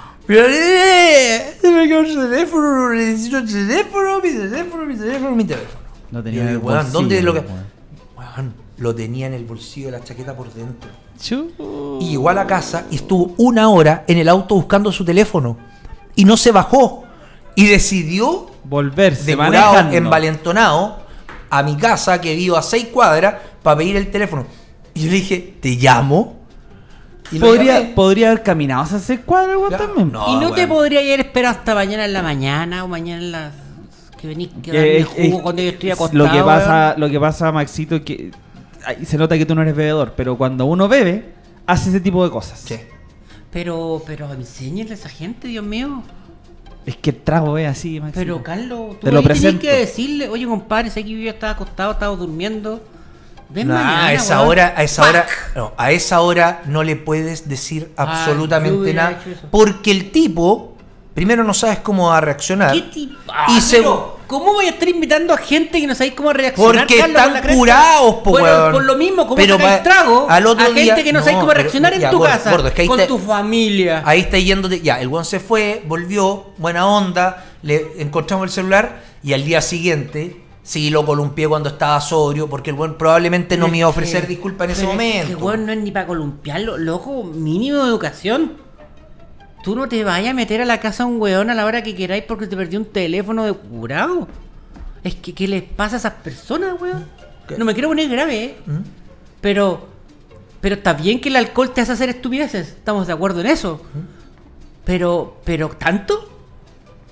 Se me quedó el teléfono, necesito el teléfono, mi teléfono, mi teléfono, mi teléfono. No tenía Yo en el digo, weón, bolsillo, ¿dónde lo que.? weón. Weón, lo tenía en el bolsillo de la chaqueta por dentro. Chu. Y llegó a la casa y estuvo una hora en el auto buscando su teléfono. Y no se bajó. Y decidió, Volverse, demorado, manejando. envalentonado, a mi casa, que vivo a seis cuadras, para pedir el teléfono. Y yo le dije, ¿te llamo? Y lo Podría, llamé. podría haber caminado a hacer cuadro, weón, Ya. también. No. ¿Y no weón. te podría haber esperado hasta mañana en la mañana o mañana en la... que venís que Eh, darme eh, jugo eh, cuando yo estoy acostado? Lo que pasa, weón? lo que pasa, Maxito, es que ay, se nota que tú no eres bebedor, pero cuando uno bebe, hace ese tipo de cosas. Sí. Pero, pero enséñenle a esa gente, Dios mío. Es que el trago es así, Maxito. Pero, Carlos, tú Te lo ahí tenés presento. que decirle, oye, compadre, sé que yo ya estaba acostado, estaba durmiendo. Ven No, mañana, a esa weón. hora, a esa ¡Pac! hora, no, a esa hora no le puedes decir Ah, yo absolutamente hubiera nada. hecho eso. Porque el tipo, primero no sabes cómo va a reaccionar. ¿Qué tipo? Ah, Y pero, segundo, ¿cómo voy a estar invitando a gente que no sabéis cómo reaccionar? porque Carlos, con la están cresta? curados, po, Bueno, weón. por lo mismo, ¿cómo Pero sacáis pa- trago al otro a día- gente que no, no, sabéis cómo pero- reaccionar en ya, tu gordo, casa? gordo, es que ahí con te- tu familia. ahí está yéndote. Ya, el weón se fue, volvió, buena onda, le encontramos el celular y al día siguiente sí lo columpié cuando estaba sobrio, porque el weón probablemente no me iba a ofrecer Que- disculpas en ese pero es que, momento. weón, no es ni para columpiarlo, loco, mínimo de educación. Tú no te vayas a meter a la casa a un weón a la hora que queráis porque te perdió un teléfono de curado. Es que, ¿qué les pasa a esas personas, weón? ¿Qué? No me quiero poner grave, ¿eh? ¿Mm? Pero, pero está bien que el alcohol te hace hacer estupideces. Estamos de acuerdo en eso. Pero, pero, ¿tanto?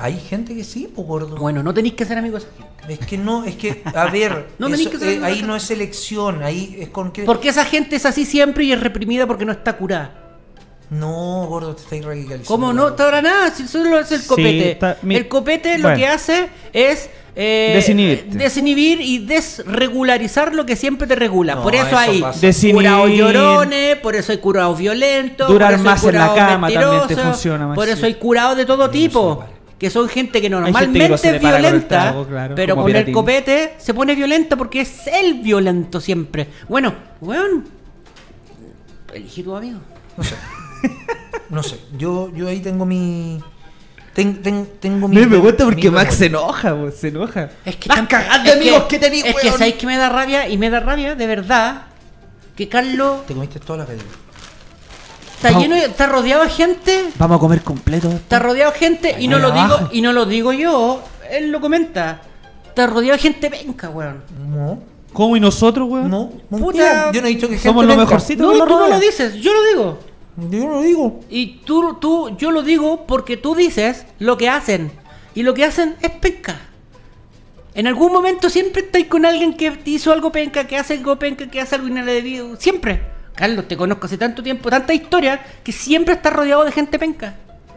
Hay gente que sí, pues gordo. Bueno, no tenéis que ser amigos de esa gente. Es que no, es que, a ver, No eso, tenéis que ser eh, amigo de ahí esa no es elección, ahí es con que... Porque esa gente es así siempre y es reprimida porque no está curada. No, gordo, te estáis radicalizando. ¿Cómo no? Hasta ahora nada, si solo es el Sí, copete. está- mi- El copete lo Bueno. que hace es eh, Desinhibirte. desinhibir y desregularizar lo que siempre te regula. No, por eso, eso hay pasa. Desinhibir. curados llorones, por eso hay curados violentos, Durar por eso más hay en la curados cama también te mentirosos, funciona más, por eso sí. hay curados de todo no tipo. sé, vale. Que son gente que gente que normalmente no se le es para con el violenta, trago, claro, pero como con el Piratini. copete se pone violenta porque es el violento siempre. Bueno, weón, elegí tu amigo. No sé. No sé. Yo, yo ahí tengo mi... ten- ten- tengo mi... Me, me gusta porque mi Max se memoria. enoja, weón, se enoja. Es que Vas tan- cagando es amigos que tenés, Es que weón. sabéis que me da rabia y me da rabia de verdad que Carlos Te comiste todas las galletas. está Vamos. lleno, de- está rodeado de gente, Vamos a comer completo. está rodeado de gente y no Ahí lo abajo. digo y no lo digo yo, él lo comenta. Está rodeado de gente penca, weón. No, ¿Cómo y nosotros, weón? no. Puta. Mentira. Yo no he dicho que Somos gente lo venga. mejorcito. No, que lo tú no rodea. lo dices, yo lo digo. Yo no lo digo. Y tú, tú, yo lo digo porque tú dices lo que hacen. Y lo que hacen es penca. En algún momento siempre estáis con alguien que hizo algo penca, que hace algo penca, que hace algo indebido. Siempre. Carlos, te conozco hace tanto tiempo, tanta historia, que siempre estás rodeado de gente penca.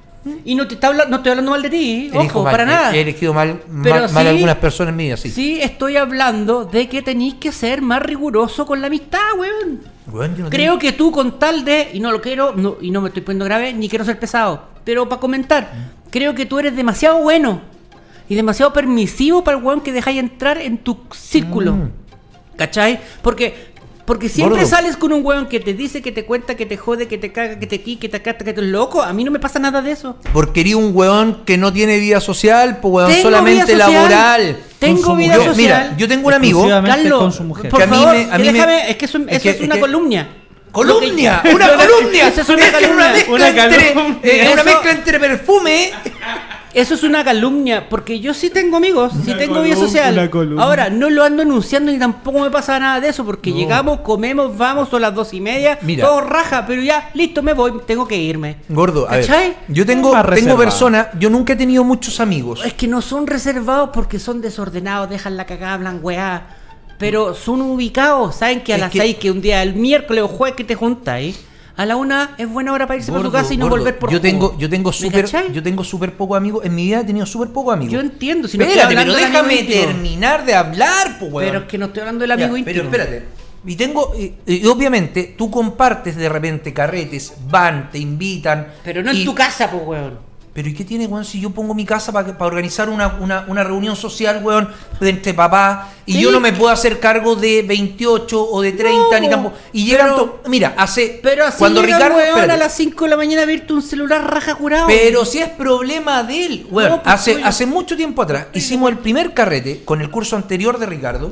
Y no te está hablando, no estoy hablando mal de ti, Elijo ojo, mal. para nada. He elegido mal, Pero mal, mal sí- algunas personas en mi vida, sí. Sí, estoy hablando de que tenéis que ser más riguroso con la amistad, weón. Weón, yo no Creo que tú con tal de, y no lo quiero, no, y no me estoy poniendo grave, ni quiero ser pesado, pero para comentar, creo que tú eres demasiado bueno y demasiado permisivo para el weón que dejáis entrar en tu círculo. Mm. ¿Cachai? Porque, porque siempre Gordo. sales con un weón que te dice, que te cuenta, que te jode, que te caga, que te qui, que te cata, que te loco. A mí no me pasa nada de eso. Porque eres un weón que no tiene vida social, pues weón, Tengo solamente vida social. laboral. Tengo Con su vida mujer. social. Mira, yo tengo un amigo. Exclusivamente Carlos, con su mujer. por Que a mí favor, me- a que mí me- déjame, es que eso, es eso que- es es una que- columna. ¡Columnia! Lo que- ¡Una columnia! Eso es una Es que calumnia. mezcla Una entre, calumnia. eh, una Eso- mezcla entre perfume. Eso es una calumnia, porque yo sí tengo amigos, sí Una tengo vida colum- social. una columna. Ahora, no lo ando anunciando ni tampoco me pasa nada de eso, porque llegamos, comemos, vamos, son las dos y media, Mira. todo raja, pero ya, listo, me voy, tengo que irme. Gordo, a ver. ¿Cachai? Yo tengo, Más tengo reservado. personas, yo nunca he tenido muchos amigos. Es que no son reservados porque son desordenados, dejan la cagada, hablan weá. Pero son ubicados, saben que a Es las que- seis, que un día, el miércoles o jueves que te juntáis, a la una es buena hora para irse para su Gordo, casa y no gordo, volver por yo jugo. tengo, yo tengo ¿Me súper, cachai? yo tengo súper pocos amigos. En mi vida he tenido súper pocos amigos. Yo entiendo, si no estoy Espérate, pero hablando del amigo déjame íntimo. terminar de hablar, pues weón. Pero es que no estoy hablando del Ya, amigo íntimo. pero espérate. Y tengo, y, y obviamente, tú compartes de repente carretes, van, te invitan. Pero no y- en tu casa, pues, weón. Pero ¿y qué tiene, weón, si yo pongo mi casa para organizar una, una, una reunión social, weón, de entre papás, y Sí. yo no me puedo hacer cargo de veintiocho o de treinta, No, ni tampoco. Y llegan pero- to- Mira, hace. Pero así cuando llega Ricardo. un weón espérate. a las cinco de la mañana a abrirte un celular raja curado. Pero si es problema de él. Weón, No, pues, hace, oye. hace mucho tiempo atrás hicimos el primer carrete con el curso anterior de Ricardo.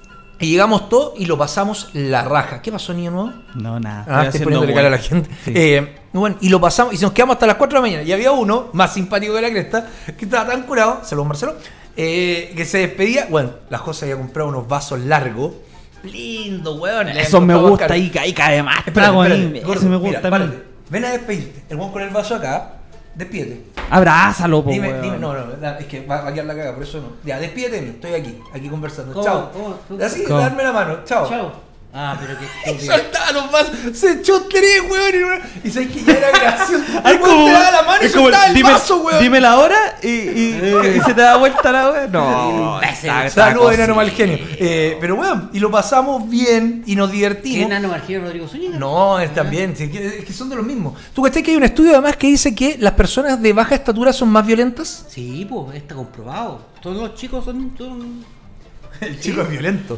Y llegamos todos y lo pasamos la raja. ¿Qué pasó, niño nuevo? No, nada. Ah, estoy poniéndole cara a la gente. Sí. Eh, bueno, y lo pasamos, y nos quedamos hasta las cuatro de la mañana. Y había uno, más simpático que la cresta, que estaba tan curado, saludos Marcelo, eh, que se despedía. Bueno, la José había comprado unos vasos largos. Lindo, weón. le habían Eso me comprado gusta, Oscar. ahí, ahí cae más. Espérate, trago ahí, espérate, gordo, eso me mira, gusta. a mí. párate. Ven a despedirte. El weón con el vaso acá, despídete. Abrázalo, po, Dime, weón. dime, no, no, no, es que va, va a quedar la caga, por eso no. Ya, despídete de mí, estoy aquí, aquí conversando. ¿Cómo? Chao. ¿Cómo? ¿Cómo? Así, ¿Cómo? darme la mano. Chao. Chao. Ah, pero qué estúpido. Soltaba los vasos, se echó tres, weón. Y, weón, y sabes que ya era gracioso. Ay, El weón te daba la mano y es como, soltaba el dime, vaso, weón. dime la hora y, y, y se te da vuelta la weón. No, Imbécil. está- está Saludos, enano cosita. mal genio. Eh, pero weón, y lo pasamos bien y nos ¿Qué divertimos. enano Margiro Rodrigo Zúñiga? No, es también, sí, que- es que son de los mismos. ¿Tú crees que hay un estudio además que dice que las personas de baja estatura son más violentas? Sí, pues, está comprobado. Todos los chicos son, son, El chico es violento.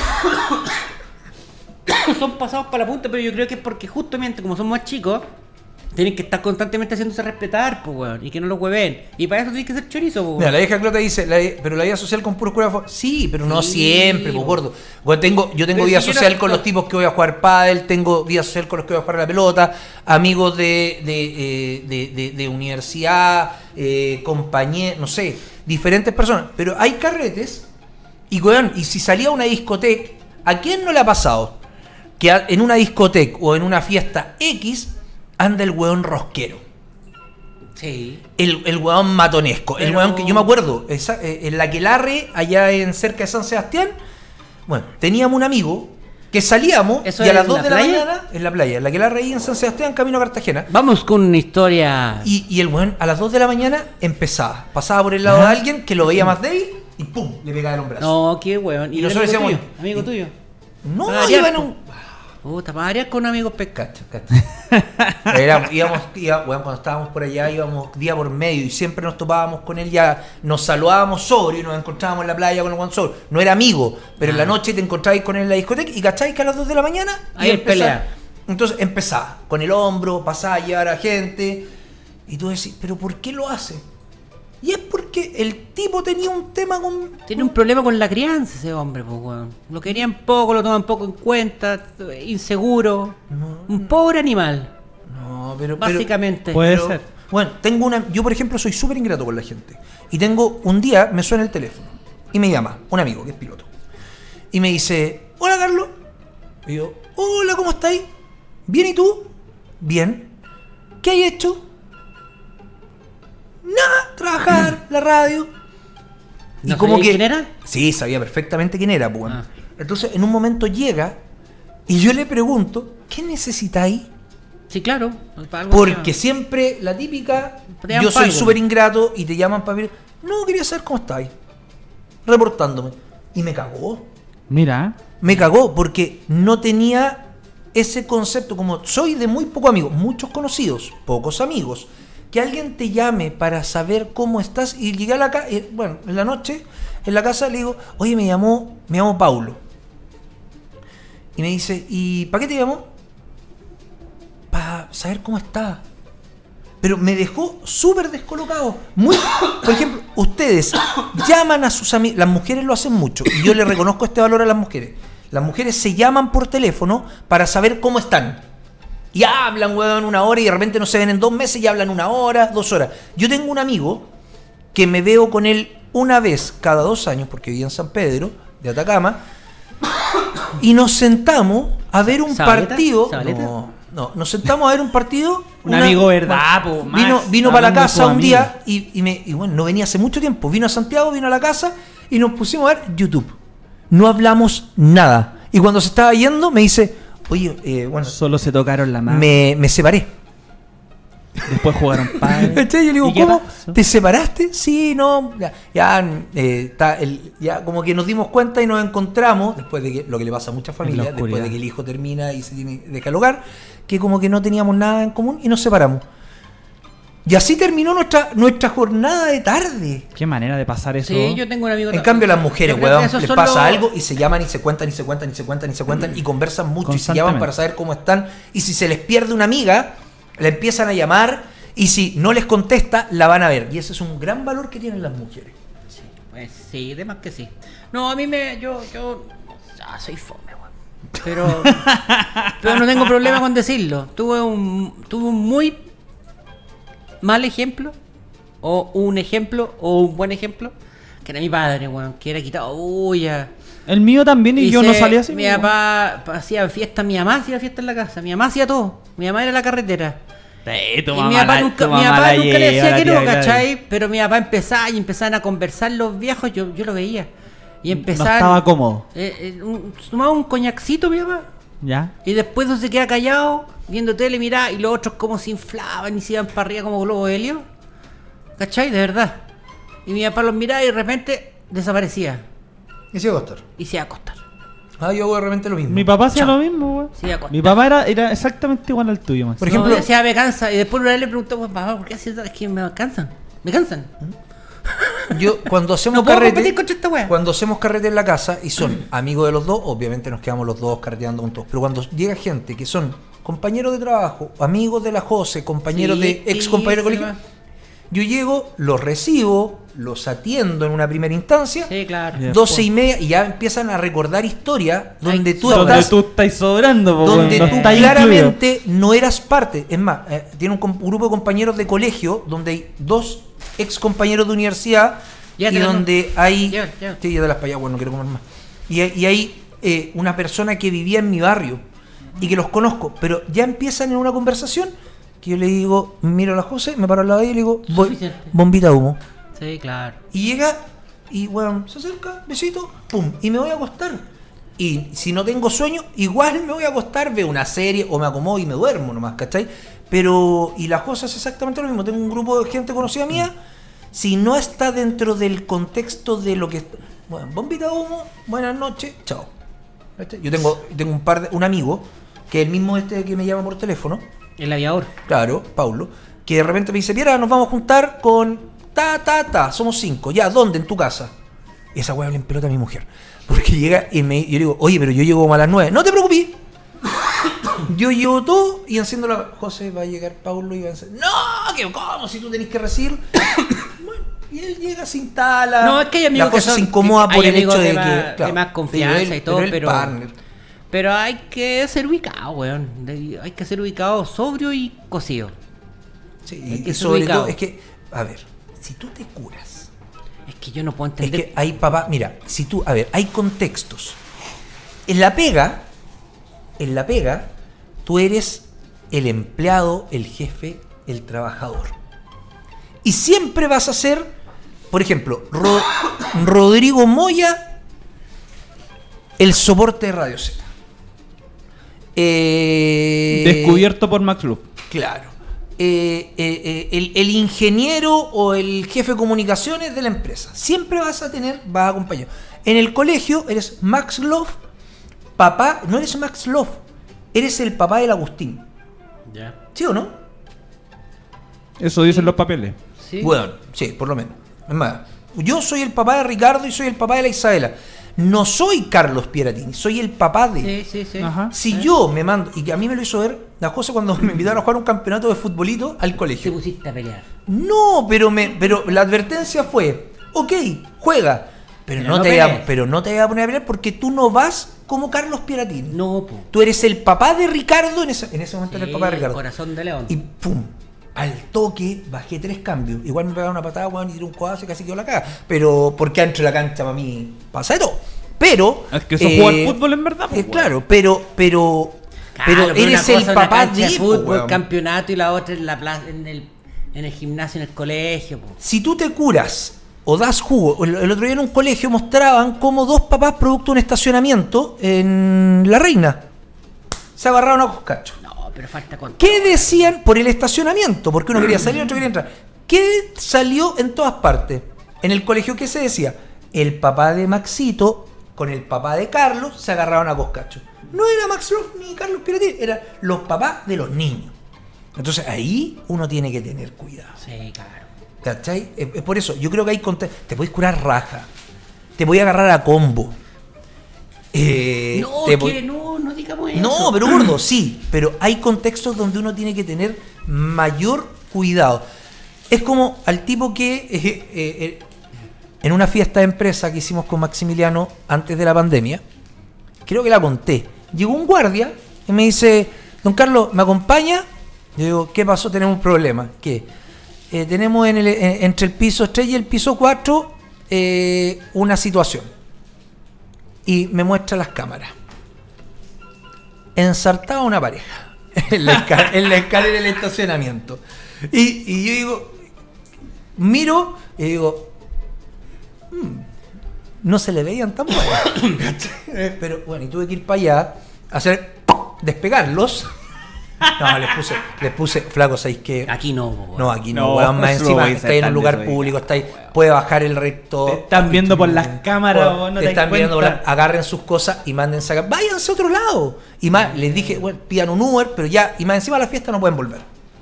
son pasados para la punta, pero yo creo que es porque justamente como son más chicos, tienen que estar constantemente haciéndose respetar, pues, weón, y que no los hueven. Y para eso tienes que ser chorizo, pues, Mira, weón. la vieja Clota dice, la- pero la vida social con puros curas fue... Sí, pero no Sí, siempre, pues po. gordo. Bueno, tengo, yo tengo Pero vida si yo social no- con los tipos que voy a jugar pádel, tengo vida social con los que voy a jugar a la pelota, amigos de, de, eh, de, de- de universidad, eh, compañeros, no sé, diferentes personas. Pero hay carretes, y weón, y si salía a una discoteca, ¿a quién no le ha pasado? Que a- en una discoteca o en una fiesta X anda el weón rosquero. Sí. El, el weón matonesco. El Pero- weón que yo me acuerdo, esa- eh, en la Aquelarre, allá en cerca de San Sebastián. Bueno, teníamos un amigo que salíamos ¿Eso y a es las en dos la de la playa? mañana, en la playa, en la Aquelarre ahí en San Sebastián, camino a Cartagena. Vamos con una historia. Y, y el weón a las dos de la mañana empezaba. Pasaba por el lado de alguien que lo veía más débil y ¡pum! Le pegaba en un brazo. No, qué weón. Y ¿Y nosotros amigo decíamos- tuyo? Amigo tuyo. No, Para iba variar, en un. po. Puta, para variar con amigos pescados. Cacha, cacha. Éramos- íbamos, iba- weón, cuando estábamos por allá íbamos día por medio y siempre nos topábamos con él, ya nos saludábamos sobrio y nos encontrábamos en la playa con el Juan sobrio. No era amigo, pero en la Ah. noche te encontrabais con él en la discoteca y cacháis que a las dos de la mañana Ahí y el pelea. Entonces empezaba con el hombro, pasaba a llevar a gente y tú decís, pero ¿por qué lo hace? Y es porque el tipo tenía un tema con... Tiene un problema con la crianza ese hombre, pues, weón. Lo querían poco, lo toman poco en cuenta, inseguro. No, Un pobre animal, No, pero... pero- básicamente. Puede Pero, ser. Bueno, tengo una. Yo, por ejemplo, soy súper ingrato con la gente. Y tengo. Un día me suena el teléfono. Y me llama un amigo que es piloto. Y me dice: Hola, Carlos. Y yo: Hola, ¿cómo estáis? ¿Bien y tú? Bien. ¿Qué hay hecho? Nada, trabajar, la radio. Y ¿No como sabías que. quién era? Sí, sabía perfectamente quién era, pues. bueno. Ah. Entonces, en un momento llega. Y yo le pregunto: ¿Qué necesitáis? Sí, claro. para algo Porque se siempre la típica, Te dan yo soy pago. súper ingrato y te llaman para ver. No, quería saber cómo estáis. Reportándome. Y me cagó. Mira. Me cagó porque no tenía ese concepto. Como soy de muy pocos amigos, muchos conocidos, pocos amigos. Que alguien te llame para saber cómo estás. Y llegué a la casa, bueno, en la noche, en la casa le digo, oye, me llamó, me llamo Paulo. Y me dice, ¿y para qué te llamó? Para saber cómo está. Pero me dejó súper descolocado. Muy, por ejemplo, ustedes llaman a sus amigos. Las mujeres lo hacen mucho. Y yo le reconozco este valor a las mujeres. Las mujeres se llaman por teléfono para saber cómo están. Y hablan, weón, una hora y de repente no se ven en dos meses y hablan una hora, dos horas. Yo tengo un amigo que me veo con él una vez cada dos años, porque vivía en San Pedro, de Atacama, y nos sentamos a ver un ¿Zabaleta? partido. ¿Zabaleta? No, no, nos sentamos a ver un partido. Un amigo verdad, po, Max, Vino, vino para la hablando de casa su un amigo. día y, y me, y bueno, no venía hace mucho tiempo. Vino a Santiago, vino a la casa y nos pusimos a ver YouTube. No hablamos nada. Y cuando se estaba yendo me dice, oye, eh, bueno, Solo se tocaron la mano. me, me separé. Después jugaron padre. ¿Cachai? Yo le digo, ¿Y qué ¿cómo? pasó? ¿Te separaste? Sí, no. Ya, ya, eh, está el- ya como que nos dimos cuenta y nos encontramos, después de que lo que le pasa a muchas familias, después oscuridad. de que el hijo termina y se tiene, deja el hogar, que como que no teníamos nada en común y nos separamos. Y así terminó nuestra, nuestra jornada de tarde. Qué manera de pasar eso. Sí, yo tengo un amigo. En cambio, las mujeres, Yo creo que weón, esos les son pasa los- algo y se llaman y se cuentan y se cuentan y se cuentan y se cuentan y conversan mucho y se llaman Constantemente. para saber cómo están. Y si se les pierde una amiga, la empiezan a llamar y si no les contesta, la van a ver. Y ese es un gran valor que tienen las mujeres. Sí, pues sí, de más que sí. No, a mí me. Yo. yo ah, soy fome, weón. Pero. pero no tengo problema con decirlo. Tuve un. Tuve un muy mal ejemplo. O un ejemplo. O un buen ejemplo. Que era mi padre, weón. Que era quitado bulla. El mío también y yo se- no salía así. Mi po. papá hacía fiesta, mi mamá hacía fiesta en la casa. Mi mamá hacía todo. Mi mamá era la carretera. Eh, tu Y mamá mi papá la- nunca, tu mi mamá papá la nunca le lleva, decía la que tía no, Gladys. ¿cachai? Pero mi papá empezaba y empezaban a conversar los viejos, yo, yo lo veía. Y empezaban. No estaba cómodo. Eh, eh, un- tomaba un coñacito, mi papá. ¿Ya? Y después no se queda callado, viendo tele, mirá, y los otros como se inflaban y se iban para arriba como globos de helio. ¿Cachai? De verdad. Y mi papá los miraba y de repente desaparecía. Y se iba a acostar. Y se iba a acostar. Ah, yo hago de repente lo mismo. Mi papá hacía Chao. lo mismo, weón. Se iba a acostar. Mi papá era, era exactamente igual al tuyo, Max. Por ejemplo- No, decía, me cansa. Y después una vez le preguntó, pues, papá, ¿por qué haces eso? Es que me cansan. Me cansan. Yo cuando hacemos No puedo carrete, competir contra esta wea. cuando hacemos carrete en la casa y son amigos de los dos, obviamente nos quedamos los dos carreteando con todos. Pero cuando llega gente que son compañeros de trabajo, amigos de la Jose, compañeros Sí, de ex compañeros de sí, colegio, va. yo llego, los recibo, los atiendo en una primera instancia, Sí, claro. Ya. doce y media y ya empiezan a recordar historias donde Ay, tú Donde estás, tú estás sobrando, po, donde weón, no tú estás claramente no eras parte. Es más, eh, tiene un, com- un grupo de compañeros de colegio donde hay dos ex compañeros de universidad Llévatela, y donde hay... Llévala, llévala. Sí, llévalas para allá, bueno, no quiero comer más. Y, hay- y hay eh, una persona que vivía en mi barrio y que los conozco, pero ya empiezan en una conversación que yo le digo, miro a la José, me paro al lado de ella y le digo, voy, Suficiente. bombita de humo. Sí, claro. Y llega y, bueno, se acerca, besito, pum, y me voy a acostar. Y si no tengo sueño, igual me voy a acostar, veo una serie o me acomodo y me duermo nomás, ¿cachai? Pero, y la cosa es exactamente lo mismo. Tengo un grupo de gente conocida mía, si no está dentro del contexto de lo que... Bueno, bombita de humo, buenas noches, chao. ¿Cachai? Yo tengo, tengo un par de, un amigo, que es el mismo este que me llama por teléfono, El aviador. claro, Paulo, que de repente me dice, Piera, nos vamos a juntar con ta, ta, ta, somos cinco, ya, ¿dónde? En tu casa. Y esa weá le pelota a mi mujer. Porque llega y me, yo le digo, oye, pero yo llego como a las nueve. No te preocupes. Yo llevo todo y enciendo la... José, va a llegar Paulo y va a encender... No, que ¿cómo? Si tú tenés que recibir... Bueno, y él llega, se instala... No, es que hay amigos la cosa que son- se incomoda hay por el amigos hecho de, de que... más- de más confianza él- y todo, el pero- partner. Pero hay que ser ubicado, weón. De- Hay que ser ubicado, sobrio y cocido. Sí, hay que y ser sobre ubicado. todo, es que... A ver, si tú te curas... Es que yo no puedo Es entender. que hay papá, mira, si tú, a ver, hay contextos. En la pega, en la pega, tú eres el empleado, el jefe, el trabajador. Y siempre vas a ser, por ejemplo, Ro- Rodrigo Moya, el soporte de Radio Z. Eh, Descubierto por Max Luff. Claro. Eh, eh, eh, el, el ingeniero o el jefe de comunicaciones de la empresa. Siempre vas a tener, vas a acompañar. En el colegio eres Max Love, papá, no eres Max Love, eres el papá del Agustín. Ya. ¿Sí o no? Eso dicen los papeles. Sí. Bueno, sí, por lo menos. Es más, yo soy el papá de Ricardo y soy el papá de la Isabela. No soy Carlos Pieratini, soy el papá de... Sí, sí, sí. Ajá. Si ¿Eh? yo me mando, y que a mí me lo hizo ver la José cuando me invitaron a jugar un campeonato de futbolito al Te colegio. pusiste a pelear. No, pero me, pero la advertencia fue, ok, juega, pero, Pero no, no te voy a, pelees. pero no te voy a poner a pelear porque tú no vas como Carlos Pieratini. No, po. Tú eres el papá de Ricardo, en ese, en ese momento Sí, eres el papá de Ricardo. Corazón de león. Y pum, al toque bajé tres cambios. Igual me pegaba una patada, weón, y tiré un codazo y casi quedó la caga. Pero porque dentro de la cancha para mí pasa de todo. Pero... Es que eso jugar fútbol en verdad, pues, eh, claro, pero... pero pero Claro, eres una el cosa es una papá cancha de... de po, fútbol, weón. campeonato, y la otra en la plaza, en el, en el gimnasio, en el colegio, po. Si tú te curas o das jugo, el, el otro día en un colegio mostraban cómo dos papás producto de un estacionamiento en La Reina se agarraron a coscachos. No, pero falta con. ¿Qué decían por el estacionamiento? Porque uno quería salir y otro quería entrar. ¿Qué salió en todas partes? En el colegio, ¿qué se decía? El papá de Maxito con el papá de Carlos se agarraron a coscachos. No era Max Love ni Carlos Pieratini, eran los papás de los niños. Entonces ahí uno tiene que tener cuidado. Sí, claro. ¿Cachai? Es, es por eso, yo creo que hay conte- te podéis curar raja, te voy a agarrar a combo. Eh, No, te que voy- no, no digamos eso. no, pero gordo, sí, pero hay contextos donde uno tiene que tener mayor cuidado. Es como al tipo que eh, eh, eh, en una fiesta de empresa que hicimos con Maximiliano antes de la pandemia, creo que la conté, llegó un guardia y me dice, don Carlos, ¿me acompaña? Yo digo, ¿qué pasó? Tenemos un problema. ¿Qué? Eh, tenemos en el, en- entre el piso tres y el piso cuatro eh, una situación. Y me muestra las cámaras. Ensartada una pareja en la, esca- en la escalera del estacionamiento. Y, y yo digo, miro y digo, "Mm, no se le veían tan buenos". ¿Cachai? Pero bueno, y tuve que ir para allá, hacer despegarlos. No, les puse, les puse, flaco, ¿sabéis qué? Aquí no, po, weón. No, aquí no, No, weón, más eso encima voy a estáis en ser un lugar tan público, desubicado, estáis, puede bajar el rector. Te están viendo por las cámaras, Por- vos no te te están das viendo, cuenta. por la- agarren sus cosas y manden sacar. Váyanse a otro lado. Y más, les dije, bueno, pidan un Uber, pero ya, y más encima a la fiesta no pueden volver.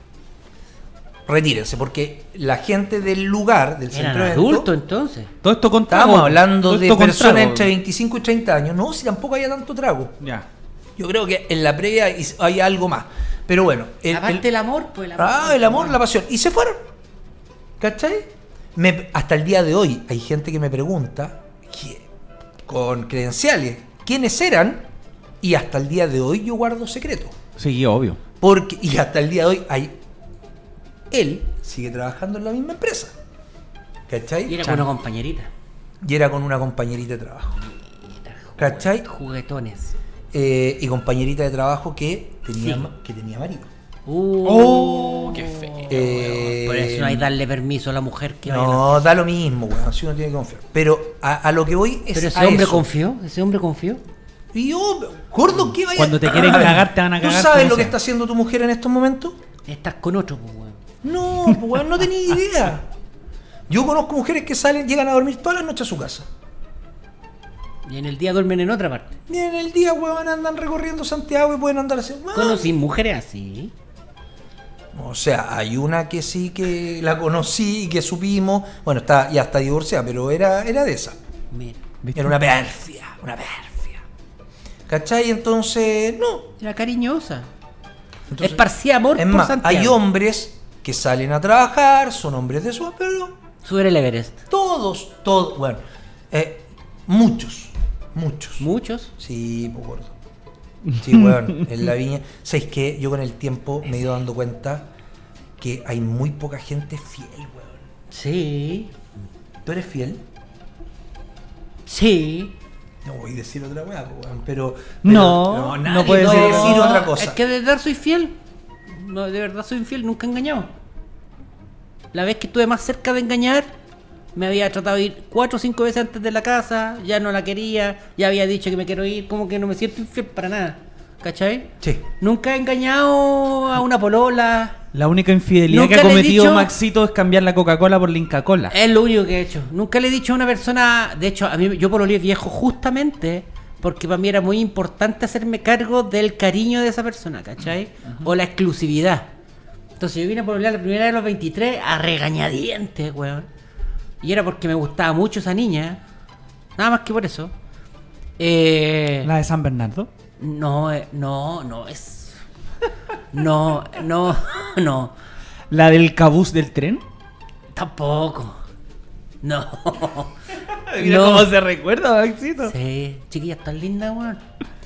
Retírense, porque la gente del lugar, del Eran centro de adultos evento, entonces. Todo esto con estábamos trago, hablando todo de esto con personas trago. entre veinticinco y treinta años. No, si tampoco había tanto trago. Ya. Yo creo que en la previa is- hay algo más. Pero bueno, el- Aparte el- el amor, pues el amor. Ah, el amor, la pasión. Y se fueron. ¿Cachai? Me- hasta el día de hoy hay gente que me pregunta, que- con credenciales, quiénes eran, y hasta el día de hoy yo guardo secreto. Sí, obvio. Porque, y hasta el día de hoy hay. Él sigue trabajando en la misma empresa. ¿Cachai? Y era con una compañerita. Y era con una compañerita de trabajo. ¿Cachai? Juguetones. Eh, y compañerita de trabajo que tenía, Sí. ma- que tenía marido. Uh, Oh, qué feo. Eh, Por eso no hay que darle permiso a la mujer que vaya a No, da lo mismo, weón, si uno tiene que confiar. Pero a, a lo que voy es Pero ese a hombre eso. confió, ese hombre confió. Y yo, gordo, ¿qué vaya? Cuando te quieren A ver, cagar, te van a cagar ¿Tú sabes como lo que sea. está haciendo tu mujer en estos momentos? Estás con otro, pues, weón. No, pues, weón, no tenía idea. Yo conozco mujeres que salen, llegan a dormir todas las noches a su casa. Y en el día duermen en otra parte. Y en el día, weón, andan recorriendo Santiago y pueden andar así. "Ah". Conocí mujeres así. O sea, hay una que sí que la conocí y que supimos. Bueno, está, ya está divorciada, pero era, era de esa. Mira, ¿Viste? Era una perfia, una perfia. ¿Cachai? Entonces, no. era cariñosa. Entonces, Esparcía amor es por más, Santiago. hay hombres que salen a trabajar, son hombres de su... Pero Subir el Everest. todos, todos, bueno, eh, muchos, muchos. Muchos. Sí, pues gordo. Sí, weón, en la viña. ¿Sabes qué? Yo con el tiempo me he ido dando cuenta que hay muy poca gente fiel, weón. Sí. ¿Tú eres fiel? Sí. No voy a decir otra weá, pues, weón, pero, pero- No, pero no nadie puedes puede decir- decir No, otra cosa. Es que de verdad soy fiel. No, de verdad soy infiel, nunca he engañado. La vez que estuve más cerca de engañar, me había tratado de ir cuatro o cinco veces antes de la casa, ya no la quería, ya había dicho que me quiero ir, como que no me siento infiel para nada. ¿Cachai? Sí. Nunca he engañado a una polola. La única infidelidad Nunca que ha le he cometido dicho- Maxito es cambiar la Coca-Cola por la Inca Cola. Es lo único que he hecho. Nunca le he dicho a una persona. De hecho, a mí yo pololeé viejo justamente porque para mí era muy importante hacerme cargo del cariño de esa persona, ¿cachai? O la exclusividad. Entonces yo vine a pololear la primera vez a los veintitrés a regañadientes, weón. Y era porque me gustaba mucho esa niña. Nada más que por eso. Eh, La de San Bernardo. no, eh, no, no es. No, no, no. La del cabús del tren. Tampoco. No. Mira No. cómo se recuerda, Maxito. Sí, chiquillas tan lindas, weón.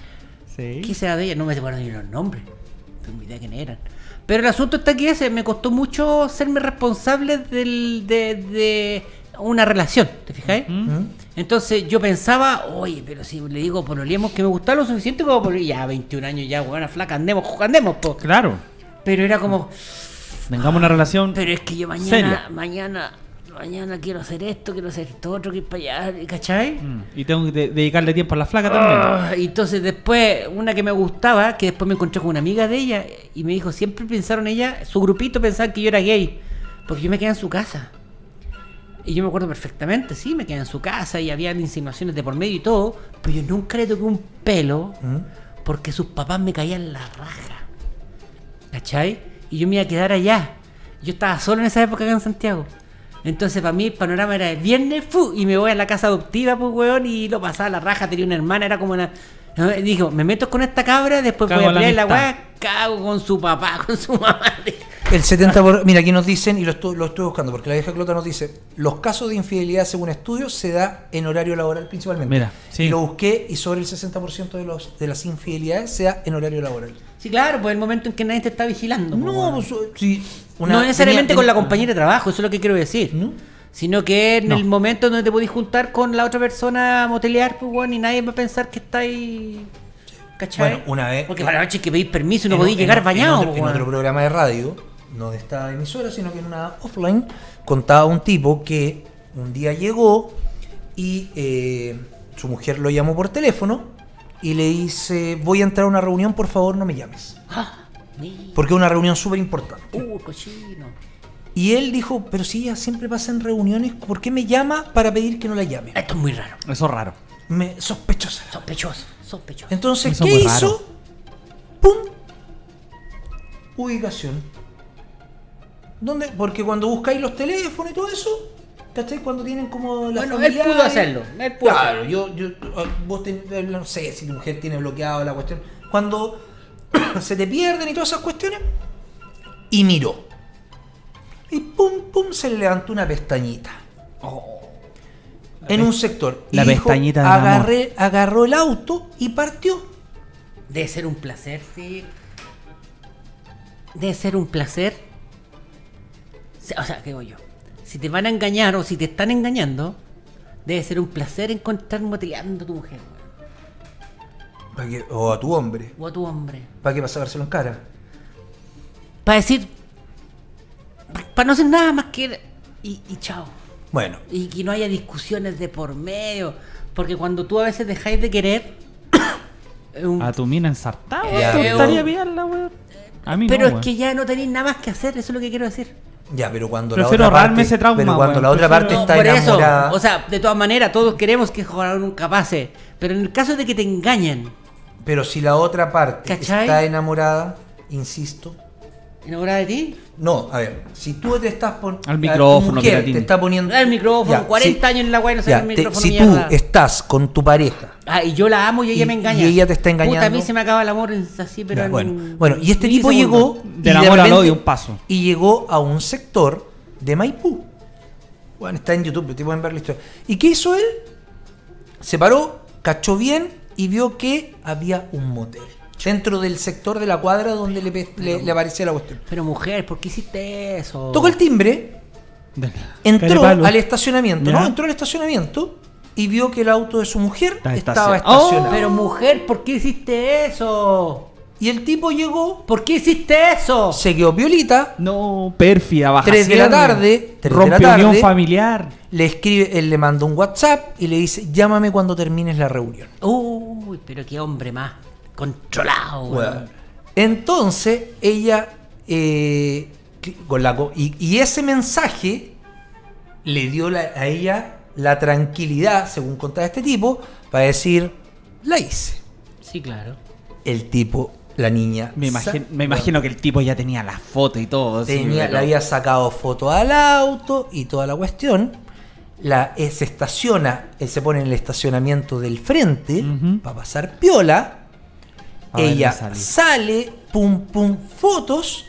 Sí. ¿Qué sea de ellas? No me acuerdo ni los nombres. No tengo idea de quién eran. Pero el asunto está que ese me costó mucho serme responsable del, de, de una relación, ¿te fijáis? ¿Mm? Entonces yo pensaba, oye, pero si le digo pololeemos que me gustaba lo suficiente como pololear, ya veintiún años ya, weón, flaca, andemos, andemos, po. Claro. Pero era como, Tengamos una relación. pero es que yo mañana, Seria. mañana, mañana quiero hacer esto, quiero hacer esto otro, quiero ir para allá, ¿cachai? Mm, Y tengo que de- dedicarle tiempo a la flaca también. Ah, y entonces después, una que me gustaba, que después me encontré con una amiga de ella, y me dijo, siempre pensaron ella, su grupito pensaba que yo era gay, porque yo me quedé en su casa. Y yo me acuerdo perfectamente, sí, me quedé en su casa y había insinuaciones de por medio y todo, pero yo nunca le toqué un pelo, ¿Mm? porque sus papás me caían la raja. ¿Cachai? Y yo me iba a quedar allá. Yo estaba solo en esa época acá en Santiago. Entonces para mí el panorama era el viernes, ¡fu! Y me voy a la casa adoptiva, pues weón, y lo pasaba a la raja, tenía una hermana, era como una... ¿no? Dijo, me meto con esta cabra, después Cago voy a la pelear la amistad. weá, cago con su papá, con su mamá. El setenta por ciento, mira, aquí nos dicen, y lo estoy, lo estoy buscando, porque la vieja Clota nos dice, los casos de infidelidad según estudios se da en horario laboral principalmente. Mira, sí. Y lo busqué y sobre el sesenta por ciento de, los, de las infidelidades se da en horario laboral. Sí, claro, pues el momento en que nadie te está vigilando. pues, No, weón. pues, sí, una- no necesariamente tenía- con la tenía- compañera de trabajo, eso es lo que quiero decir. ¿No? Sino que en No. el momento donde te podés juntar con la otra persona a motelear, pues bueno, y nadie va a pensar que estáis. ¿Cachai? Bueno, una vez- Porque para la noche hay que pedir permiso y no En- podéis en- llegar en bañado, otro- pues, En weón. otro programa de radio, no de esta emisora, sino que en una offline, contaba un tipo que un día llegó y eh, su mujer lo llamó por teléfono y le dice, voy a entrar a una reunión, por favor no me llames. Ah, mira. Porque es una reunión súper importante. Uh, cochino. Y él dijo, pero si ella siempre pasa en reuniones, ¿por qué me llama para pedir que no la llame? Esto es muy raro. Eso es raro. Me, sospechosa. Sospechoso, sospechoso. Entonces, Eso ¿qué es muy hizo? raro. ¡Pum! Ubicación. ¿Dónde? Porque cuando buscáis los teléfonos y todo eso, ¿cachai? Cuando tienen como la Bueno, él familiares- pudo hacerlo. Él pudo Claro, hacerlo. yo, yo, vos ten- no sé si tu mujer tiene bloqueado la cuestión. Cuando se te pierden y todas esas cuestiones, y miró. Y pum, pum, se le levantó una pestañita. En un sector. Y la dijo, pestañita del amor. agarré, agarró el auto y partió. Debe ser un placer, sí. Debe ser un placer. O sea, ¿qué digo yo? Si te van a engañar o si te están engañando, debe ser un placer encontrar moteleando a tu mujer, weón. ¿Para qué? O a tu hombre. O a tu hombre. ¿Para qué? ¿Para sacárselo en cara? para decir, para no hacer nada más que y, y chao. Bueno. Y que no haya discusiones de por medio, porque cuando tú a veces dejáis de querer un, A tu mina ensartada, Eh, weón. ¿Te eh, gustaría un- pillarla, weón? A mí pero no, es weón. que ya no tenéis nada más que hacer, eso es lo que quiero decir. Ya, pero cuando Prefiero la otra ahorrarme parte, ese trauma, pero cuando weón. la otra Prefiero- parte No, está por enamorada, eso, o sea, de todas maneras, todos queremos que jugador nunca pase, pero en el caso de que te engañen, pero si la otra parte ¿Cachai? está enamorada, insisto. ¿enamorada de ti? No, a ver, si tú te estás poniendo. Al micrófono, te Piratini. está poniendo. El micrófono, Ya, cuarenta si- años en la weá y no ya, sabe el te- micrófono. si mierda. tú estás con tu pareja. Ah, y yo la amo y ella y- me engaña. y ella te está Puta, a mí engañando. se me acaba el amor en- así, pero Ya, en bueno, bueno, y este milisegundos. tipo llegó. y Del de amor al repente- odio, un paso. Y llegó a un sector de Maipú. Bueno, está en YouTube, te pueden ver la historia. ¿Y qué hizo él? Se paró, cachó bien y vio que había un motel dentro del sector de la cuadra donde le, pe- le, le aparecía la cuestión. Pero mujer, ¿por qué hiciste eso? Tocó el timbre, Del- entró Carepalo. al estacionamiento, Ya. ¿no? Entró al estacionamiento y vio que el auto de su mujer Está estaba estacion- estacionado. Pero mujer, ¿por qué hiciste eso? Y el tipo llegó, ¿Por qué hiciste eso? se quedó violita, No, pérfida, baja tres de la cierre. tarde, tres de Rompe la unión tarde. familiar. le escribe, él le manda un WhatsApp y le dice, llámame cuando termines la reunión. Uy, pero qué hombre más controlado, weón. Bueno, entonces ella eh, con la co- y, y ese mensaje le dio la- a ella la tranquilidad, según contaba este tipo, para decir, la hice. Sí, claro. El tipo, la niña, Me, sa- imagino, me imagino que el tipo ya tenía la foto y todo. así, tenía, pero- le había sacado foto al auto y toda la cuestión. La, eh, se estaciona, él se pone en el estacionamiento del frente Ujú. para pasar piola. A verla Ella salir. sale, pum pum, fotos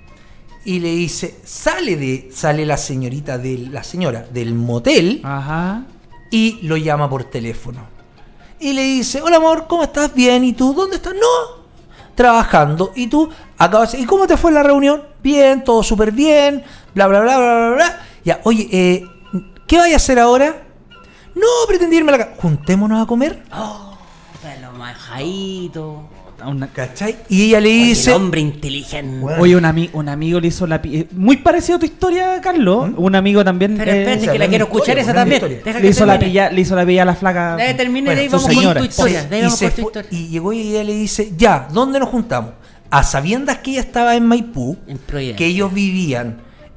y le dice, sale de, sale la señorita de la señora del motel Ajá. y lo llama por teléfono. Y le dice, hola amor, ¿cómo estás? Bien, ¿y tú? ¿Dónde estás? No, trabajando. ¿Y tú? Acabas, ¿y cómo te fue la reunión? Bien, todo súper bien, bla, bla, bla, bla, bla, bla. Ya, oye, eh, ¿qué vaya a hacer ahora? No, pretendí irme a la casa. Juntémonos a comer. Oh, pero majadito. Una- ¿Cachai? Y ella le Oye, dice... el hombre inteligente. Bueno. Oye, un, ami- un amigo le hizo la... pi- eh, Muy parecido a tu historia, Carlos. Un amigo también... Pero eh, espérate, o sea, que la no quiero es mi escuchar historia, esa no es mi también. historia. Deja le, que hizo la termine. pilla, le hizo la pilla a la flaca. Debe terminar Bueno, y ahí vamos entonces, con señora, tu historia. Sí, de ahí y, vamos se con tu fue- historia. y llegó y ella le dice, ya, ¿dónde nos juntamos? A sabiendas que ella estaba en Maipú, En Providencia. que ellos vivían,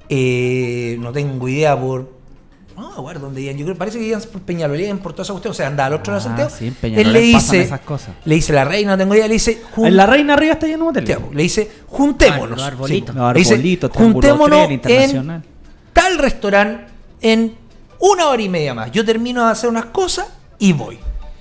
eh, no tengo idea por... No, a ver dónde iban. Yo creo, parece que iban por Peñalolén, por toda esa cuestión. O sea, andaba al otro lado de Ah, Santiago. sí, en Él Peñalolén le pasan dice, esas cosas. le dice la reina, no tengo idea, le dice, jun- En la reina arriba está lleno de moteles. Ya, le dice, juntémonos. Ah, los arbolitos. Sí, Los le dice, arbolitos, Triángulo juntémonos Tren, Internacional. en tal restaurante en una hora y media más. Yo termino de hacer unas cosas y voy.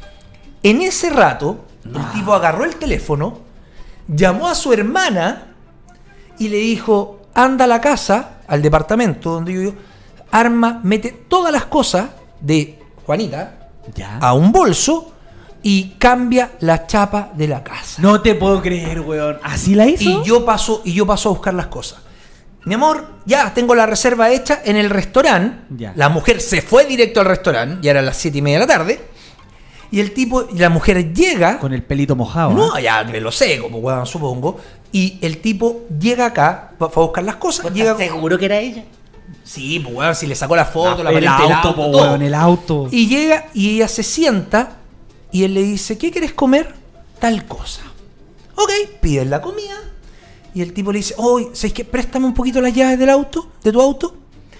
En ese rato, el tipo agarró el teléfono, llamó a su hermana y le dijo, anda a la casa, al departamento donde yo vivo, arma, mete todas las cosas de Juanita Ya. a un bolso y cambia la chapa de la casa. No te puedo creer, weón. ¿Así la hizo? Y yo paso, y yo paso a buscar las cosas. Mi amor, ya tengo la reserva hecha en el restaurante. Ya. La mujer se fue directo al restaurante, ya eran las siete y media de la tarde. Y el tipo, y la mujer llega. Con el pelito mojado. No, ¿eh? ya me lo sé, como weón, supongo. Y el tipo llega acá, fue a buscar las cosas. Llega, ¿Estás seguro que era ella? sí, pues weón, si le sacó la foto, la, el patente del auto, auto, po, todo. weón, el auto. Y llega y ella se sienta y él le dice, ¿qué quieres comer? Tal cosa. Ok, piden la comida y el tipo le dice, oye, ¿sabes qué? Préstame un poquito las llaves del auto, de tu auto.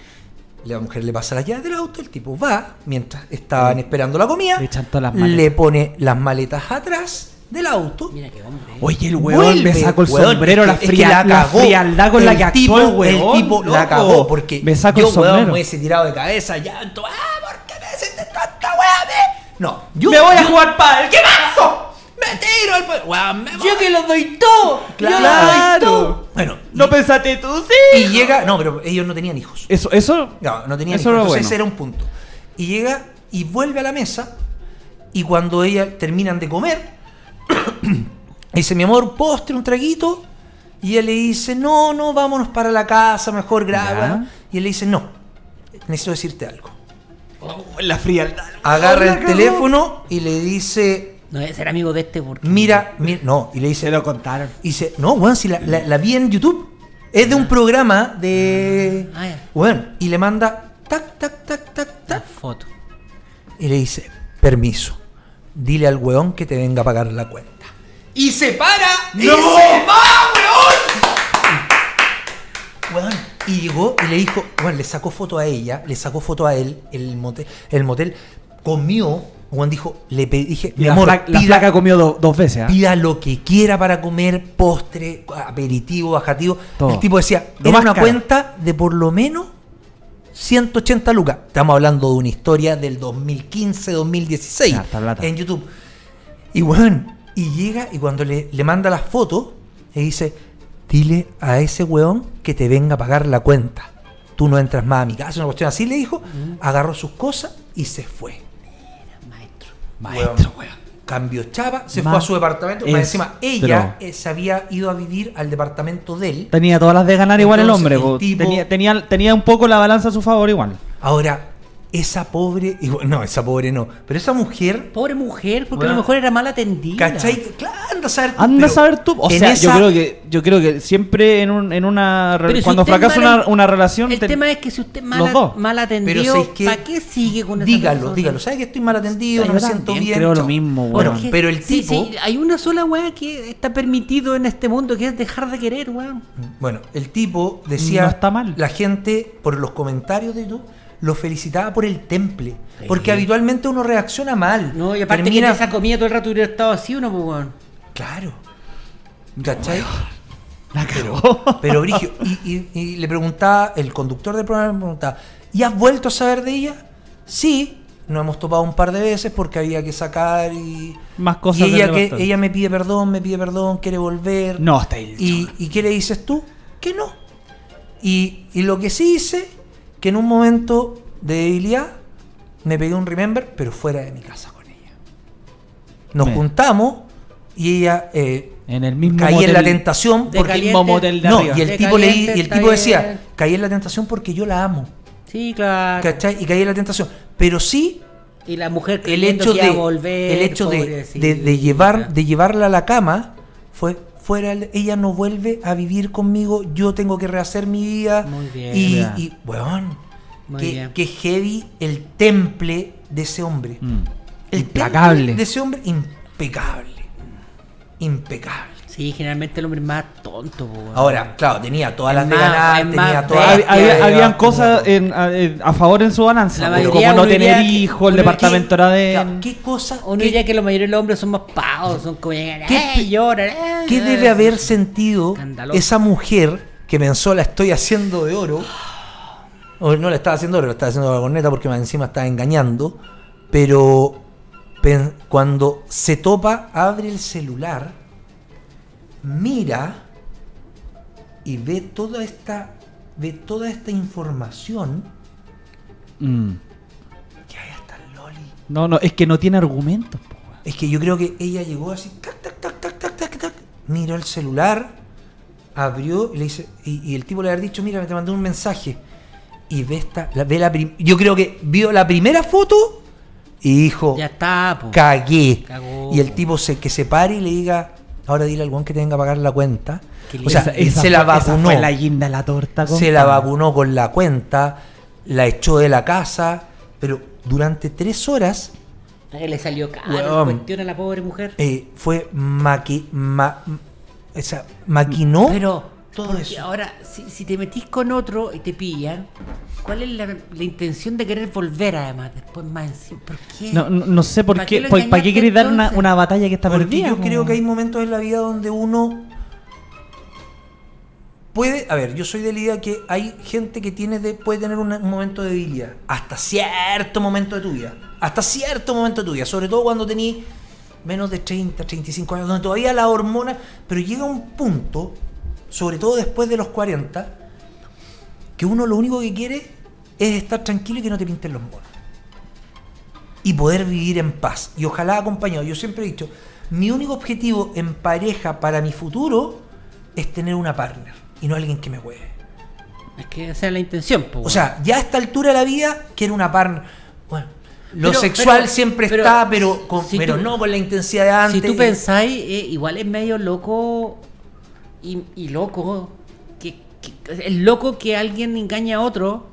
La mujer le pasa las llaves del auto, el tipo va, mientras estaban esperando la comida, Le echan todas las maletas. le pone las maletas atrás del auto. Mira qué hombre. Oye, el weón Vuelve, me saco el weón, sombrero, es la, que- es que fría- la cagó. frialdad con la El que tipo, actuó el weón. El tipo la loco. cagó porque me saco yo, el sombrero. weón, me hubiese tirado de cabeza, llanto. ¡Ah, por qué me hiciste tanta weá, me! No, yo me voy a yo- jugar pal. ¿Qué pasó? ¡Me tiro al pa- weón, me Yo que lo doy todo. Yo lo doy Claro. todo. Bueno, No y, pensaste tú, sí. y llega, no, pero ellos no tenían hijos. Eso, eso. No, no tenían Eso hijos. era Entonces bueno. ese era un punto. Y llega y vuelve a la mesa y cuando ella terminan de comer, dice, mi amor, postre, un traguito. Y ella le dice, no, no, vámonos para la casa, mejor graba. Ya. Y él le dice, no, necesito decirte algo. Oh, la frialdad. Agarra La el cagó. teléfono y le dice, No debe ser amigo de este porque... mira, mira, no, y le Se dice, lo contaron. y dice, no, weón, si la, la- la vi en YouTube. Es de un programa de... Ah, ya. Bueno, y le manda tac, tac, tac, tac, La tac. foto. Y le dice, permiso, dile al weón que te venga a pagar la cuenta. Y se para y ¡No! se va, weón. Weón, y llegó y le dijo, weón, le sacó foto a ella, le sacó foto a él, el motel, el motel comió, weón, dijo, le pedí, dije, mi La, amor, flaca, la pida- flaca comió do- dos veces. ¿ah? pida lo que quiera para comer, postre, aperitivo, bajativo. Todo. El tipo decía, Lo era más una caro. cuenta de por lo menos ciento ochenta lucas. Estamos hablando de una historia del dos mil quince, dos mil dieciséis Harta plata. en YouTube. Y bueno, y llega y cuando le, le manda las fotos, le dice, dile a ese weón que te venga a pagar la cuenta. Tú no entras más a mi casa, una cuestión así le dijo, agarró sus cosas y se fue. Maestro. Maestro, weón. Cambió chapa, se Ma- fue a su departamento. Más es- encima, ella eh, se había ido a vivir al departamento de él. Tenía todas las de ganar igual el Entonces, hombre. el po. tipo- Tenía, tenía, tenía un poco la balanza a su favor igual. Ahora, esa pobre. igual- No, esa pobre no. Pero esa mujer. Pobre mujer, porque Bueno. a lo mejor era mal atendida. ¿Cachai? Claro, anda a saber tú. Anda a pero saber tú. O en sea, esa- yo creo que yo creo que siempre en, un, en una re- Pero si cuando usted es fracasa mal- una, una relación El te- tema es que si usted es mal, los dos. mal Pero atendido, ¿sabes qué? ¿para qué sigue con esa Dígalo, persona? dígalo. ¿Sabes que estoy mal atendido? Yo No me siento también bien. creo lo chao. mismo, Bueno, weón. Porque- pero el sí, tipo. sí, hay una sola weá que está permitido en este mundo, que es dejar de querer, weón. Bueno, el tipo decía. No está mal. La gente, por los comentarios de YouTube, lo felicitaba por el temple. Porque habitualmente uno reacciona mal. No, y aparte Termina- que esa comida todo el rato hubiera estado así uno, pues weón. Claro. ¿Cachai? La cagó. Pero Brigio, y, y- y le preguntaba, el conductor del programa me preguntaba, ¿y has vuelto a saber de ella? Sí, nos hemos topado un par de veces porque había que sacar y. Más cosas y ella, del que, departamento. ella me pide perdón, me pide perdón, quiere volver. No, está ahí. ¿Y, ¿Y qué le dices tú? Que no. Y, y lo que sí hice, que en un momento de debilidad me pegué un remember, pero fuera de mi casa con ella. Nos Bien. juntamos y ella eh, En el mismo caí motel. en la tentación De porque el caliente. mismo motel de no, arriba. y el De tipo le caliente, y el está tipo decía, bien. caí en la tentación porque yo la amo, Sí, claro. ¿cachai? Y caí en la tentación, pero sí Y la mujer el creyendo hecho que de iba a volver, el hecho de, pobrecita. de, de llevar de llevarla a la cama fue fuera el- ella no vuelve a vivir conmigo, yo tengo que rehacer mi vida. Muy bien. y, Bien. y weón, Muy qué, bien. qué heavy el temple de ese hombre. Mm. El Implacable. temple de ese hombre impecable. Impecable. Sí, generalmente el hombre es más tonto, po, weón. Ahora, claro, tenía todas las Es de más- ganar, es tenía más todas bestia, las Había, había- que- habían tenía cosas todo. en- a, en- a favor en su balanza. La pero mayoría como no uno tener diría que- hijos, el uno departamento era de Claro, él. ¿qué cosa? Uno qué- diría que la mayoría de los hombres son más pavos, son como llegan, ¿Qué- ¡eh! lloran, ¡eh! ¿Qué debe haber sentido Escandaloso. esa mujer que pensó la estoy haciendo de oro? O no la estaba haciendo de oro, la estaba haciendo de la corneta porque más encima estaba engañando. Pero pen- cuando se topa, abre el celular, mira y ve toda esta, ve toda esta información. Mm. Que hay hasta el Loli. No, no, es que no tiene argumentos. po, weón. Es que yo creo que ella llegó así, tac, tac, tac, tac, tac, tac, tac, miró el celular, abrió y le dice, y, y el tipo le había dicho, mira, me te mandé un mensaje. Y ve esta, la, ve la prim- yo creo que vio la primera foto y dijo, Ya está, po. cagué. Cagó. Y el tipo se, que se pare y le diga, ahora dile al weón que te venga a pagar la cuenta. Qué O sea, lindo. él se la fue- esa vacunó. fue la guinda de la torta. Se la compadre. vacunó con la cuenta, la echó de la casa, pero durante tres horas Ay, le salió caro Weón. la cuestión a la pobre mujer. eh, fue maqui, ma- o sea, maquinó Pero, todo porque eso. ahora, si, si te metís con otro y te pillan, ¿cuál es la, la intención de querer volver además? Después más encima. ¿Por qué? No, no, no sé por ¿Para qué. qué lo ¿Para qué engañaste querés dar una, entonces? una batalla que está Porque perdida? yo po? creo que hay momentos en la vida donde uno puede, a ver, yo soy de la idea que hay gente que tiene de, puede tener una- un momento de debilidad hasta cierto momento de tu vida, hasta cierto momento de tu vida, sobre todo cuando tenés menos de treinta, treinta y cinco años, donde todavía la hormona, pero llega un punto, sobre todo después de los cuarenta, que uno lo único que quiere es estar tranquilo y que no te pinten los monos. Y poder vivir en paz. Y ojalá acompañado. Yo siempre he dicho, mi único objetivo en pareja para mi futuro es tener una partner y no alguien que me hueve. Es que esa es la intención, po, O sea, ya a esta altura de la vida quiero una partner. Bueno, lo Pero- sexual pero- siempre pero está, pero, con- si pero tú- no con la intensidad de antes. si tú pensáis, eh, igual es medio loco y, y loco que, es loco que alguien engañe a otro.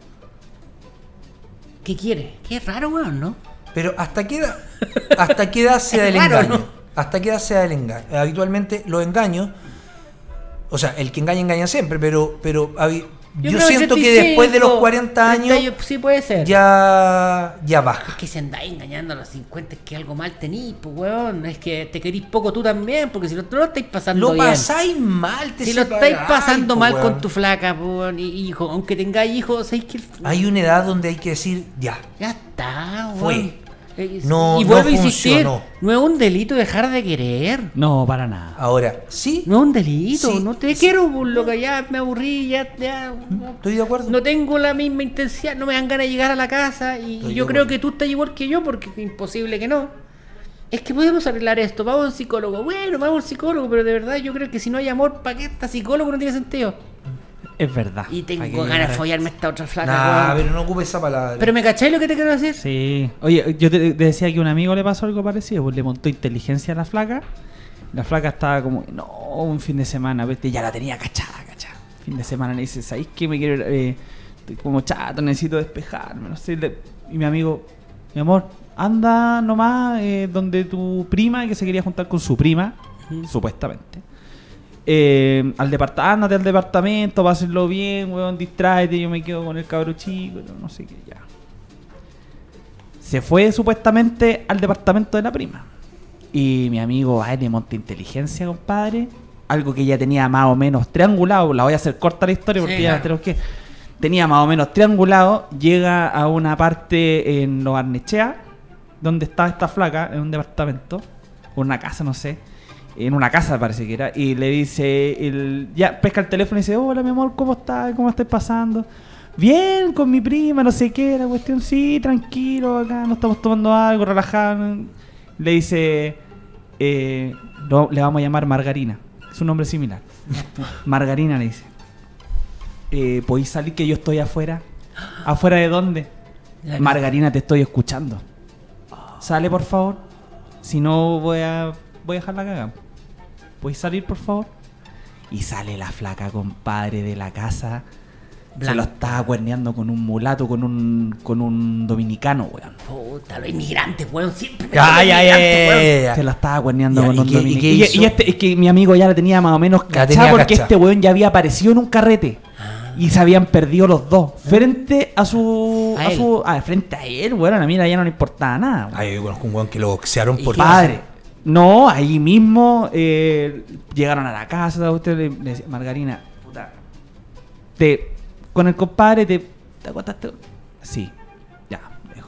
¿Qué quiere? Qué raro, weón, ¿no? Pero ¿hasta qué edad, hasta qué edad se da el Es raro, engaño? ¿no? ¿Hasta qué edad se da el engaño? Habitualmente los engaños, o sea, el que engaña, engaña siempre, pero, pero habi- yo, creo siento que treinta y cinco, después de los cuarenta años treinta, sí puede ser. ya, ya baja. Es que si andáis engañando a los cincuenta es que algo mal tenís, pues weón. Es que te querís poco tú también, porque si no, tú lo estáis pasando Lo bien. pasáis mal, te Si lo separáis, estáis pasando po, mal weón. con tu flaca, pues, weón, y hijo, aunque tengáis hijos, sabéis que el- Hay una edad donde hay que decir, ya, ya está, weón. Fue. Eh, No- y no vuelvo a insistir, funcionó. no es un delito dejar de querer. No, para nada. ahora, sí, No es un delito, Sí, no te sí. quiero, por lo que ya me aburrí, ya, ya no, estoy de acuerdo. no tengo la misma intensidad, no me dan ganas de llegar a la casa y Estoy de yo creo acuerdo. que tú estás igual que yo porque es imposible que no. Es que podemos arreglar esto, vamos a un psicólogo, bueno, vamos al psicólogo, pero de verdad yo creo que si no hay amor, ¿para qué está psicólogo? No tiene sentido. Es verdad. Y tengo ¿Para qué ganas de llegar a- follarme a esta otra flaca, Nah, weón. pero no ocupe esa palabra. Pero me cacháis lo que te quiero decir. Sí. Oye, yo te, te decía que a un amigo le pasó algo parecido, pues le montó inteligencia a la flaca. La flaca estaba como, no, un fin de semana, ¿viste? Ya la tenía cachada, cachada. Fin de semana le dice, ¿sabéis qué? Me quiero, eh, estoy como chato, necesito despejarme, no sé. Le- Y mi amigo, mi amor, anda nomás eh, donde tu prima, que se quería juntar con su prima, Ujú. supuestamente. Eh, al departamento, ándate al departamento, para hacerlo bien, weón, distráete, yo me quedo con el cabro chico, no sé qué, ya. Se fue supuestamente al departamento de la prima. Y mi amigo va y le monta inteligencia, compadre. Algo que ya tenía más o menos triangulado. La voy a hacer corta la historia porque Sí, ya claro. tenemos que. Tenía más o menos triangulado. Llega a una parte en Los Arnechea, donde estaba esta flaca, en un departamento, o una casa, no sé. En una casa parece que era. Y le dice, el, ya pesca el teléfono y dice, hola mi amor, ¿cómo estás? ¿Cómo estás pasando? Bien, con mi prima, no sé qué, la cuestión, sí, tranquilo, acá nos estamos tomando algo, relajado. Le dice, eh, lo- le vamos a llamar Margarina, es un nombre similar. Margarina le dice, eh, ¿podéis salir que yo estoy afuera? ¿Afuera de dónde? Ya, Margarina, te estoy escuchando. Sale, por favor. Si no, voy a, voy a dejar la cagada. ¿Podéis salir, por favor? Y sale la flaca, compadre, de la casa. Se lo Blanco. estaba cuerneando con un mulato, con un, con un dominicano, weón. Puta, los inmigrantes, weón, siempre. me Ya, tocan los ya, ya, inmigrantes, weón. ya, ya. Se lo estaba cuerneando Ya, con ¿y un qué- y dominicano. qué Y, hizo? y este, es que mi amigo ya la tenía más o menos La tenía cachada porque cachada. este weón ya había aparecido en un carrete. Y se habían perdido los dos. Frente a su. A A él. su ah, frente a él, weón. A mí ya no le importaba nada. weón. Ay, yo conozco un weón que lo boxearon ¿Y por qué Padre. No, ahí mismo eh, llegaron a la casa. Usted le, le decía, Margarina, puta. Te, con el compadre te, te acuestaste. Sí, ya, dejo.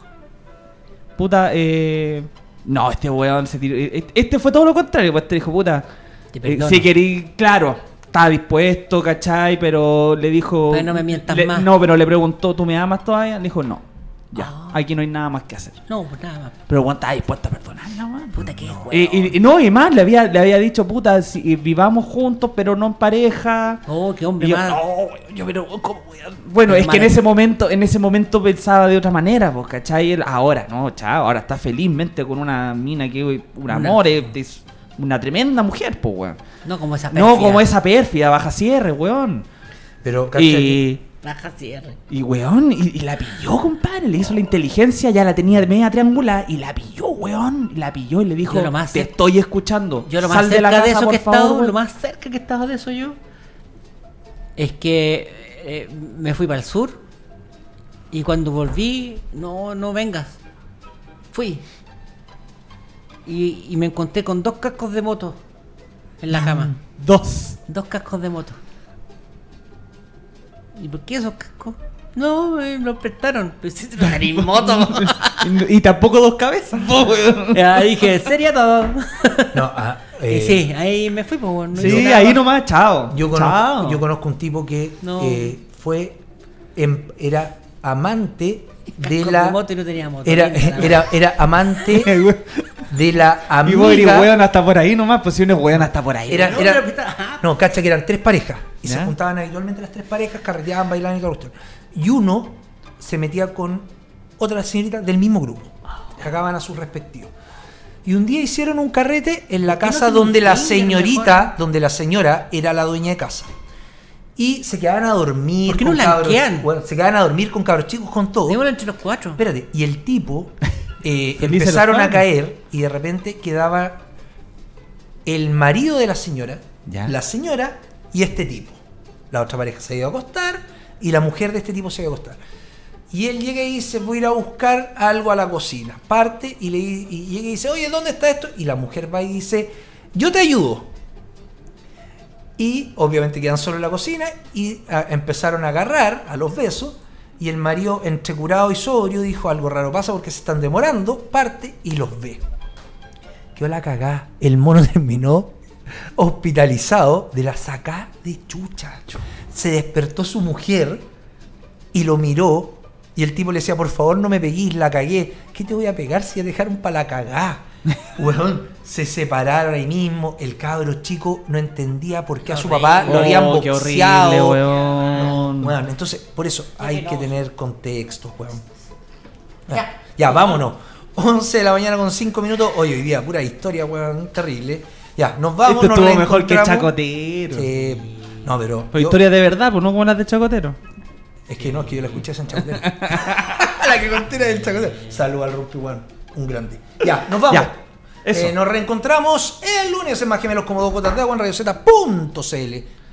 Puta, eh. No, este weón se tiró. Este, este fue todo lo contrario. Pues este dijo, puta. Te eh, perdono. si querí, claro, estaba dispuesto, ¿cachai? Pero le dijo. Pero no me mientas le- más. No, pero le preguntó, ¿tú me amas todavía? Le dijo, no. Ya, Ah. aquí no hay nada más que hacer. No, pues nada más. Pero weón estaba dispuesto a perdonarla, weón. Puta, qué weón. Y, y- y no, y más, le había, le había dicho, puta, si, eh, vivamos juntos, pero no en pareja. Oh, qué hombre Y yo, más. no, yo, pero, ¿cómo voy a-?" Bueno, Pero es que en mal- ese momento, en ese momento pensaba de otra manera, pues, ¿cachai? Él, ahora, no, chao, ahora está felizmente con una mina que, un Una- amor, es, es una tremenda mujer, pues, weón. No como esa No pérfida. como esa pérfida, baja cierre, weón. Pero, cacha, Y, Baja cierre. y weón, y, y la pilló, compadre, le hizo la inteligencia, ya la tenía media triangulada, y la pilló, weón, y la pilló y le dijo, Yo lo más te cer- estoy escuchando, Yo lo más sal de cerca la de, casa, eso por que he favor, estado, weón". lo más cerca que he estado de eso yo, es que eh, me fui para el sur y cuando volví, no, no vengas. Fui. Y, y me encontré con dos cascos de moto en la cama. Dos. Dos cascos de moto. ¿Y por qué esos cascos? No, me los prestaron. Pero si te lo en moto. y, y tampoco dos cabezas, po, weón. Ya dije, sería todo. No, ah, Y eh, sí, ahí me fui, pues, bueno, no Sí, hice nada ahí más. nomás, chao. Yo Chao. conozco, yo conozco un tipo que No. eh, fue em- era amante de Casco la moto y no tenía moto. era, Linda la era, era amante de la Y vos eres amiga. weón hasta por ahí nomás, pues si uno es weón hasta por ahí. Era- No, era- pero está- ajá. No, cacha que eran tres parejas y se ¿Ya? juntaban habitualmente las tres parejas, carreteaban, bailaban y todo esto. Y uno se metía con otra señorita del mismo grupo, cagaban a sus respectivos. Y un día hicieron un carrete en la ¿Por qué no casa hacen un donde la swinger señorita, mejor? donde la señora era la dueña de casa. y se quedaban a dormir. ¿Por qué con no cabros- blanquean? bueno, se quedaban a dormir con cabros chicos, con todo. Démoslo entre los cuatro. Espérate, y el tipo eh, Felices empezaron los a caer y de repente quedaba el marido de la señora, Ya. la señora y este tipo. La otra pareja se iba a acostar y la mujer de este tipo se iba a acostar. Y él llega y dice, voy a ir a buscar algo a la cocina. Parte y, le, y llega y dice, oye, ¿dónde está esto? Y la mujer va y dice, yo te ayudo. Y obviamente quedan solo en la cocina y a, empezaron a agarrar a los besos. Y el marido, entre curado y sobrio, dijo, algo raro pasa porque se están demorando. Parte y los ve. Quedó la cagá. El mono terminó hospitalizado de la sacá de chucha. Se despertó su mujer y lo miró. Y el tipo le decía, por favor no me peguís, la cagué. ¿Qué te voy a pegar si a dejaron para la cagá? Weón, se separaron ahí mismo. El cabro chico no entendía por qué a su papá lo habían Oh, qué boxeado. horrible, weón. Weón, entonces, por eso hay que penoso. tener contexto, weón. Ya, ya, vámonos. once de la mañana con cinco minutos. Hoy, hoy día, pura historia, weón, terrible. Ya, nos vamos. Esto nos estuvo mejor que reencontramos. Chacotero. Sí. No, pero. Pero yo- historia de verdad, pues no como las de Chacotero. Es que no, es que yo la escuché esa en Chacotero. La que conté era del Chacotero. Salud al Rumpi, weón. Un grande. Ya, nos vamos. Ya, eso. Eh, nos reencontramos el lunes en Más Gemelos como dos gotas de agua en radio zeta punto c l.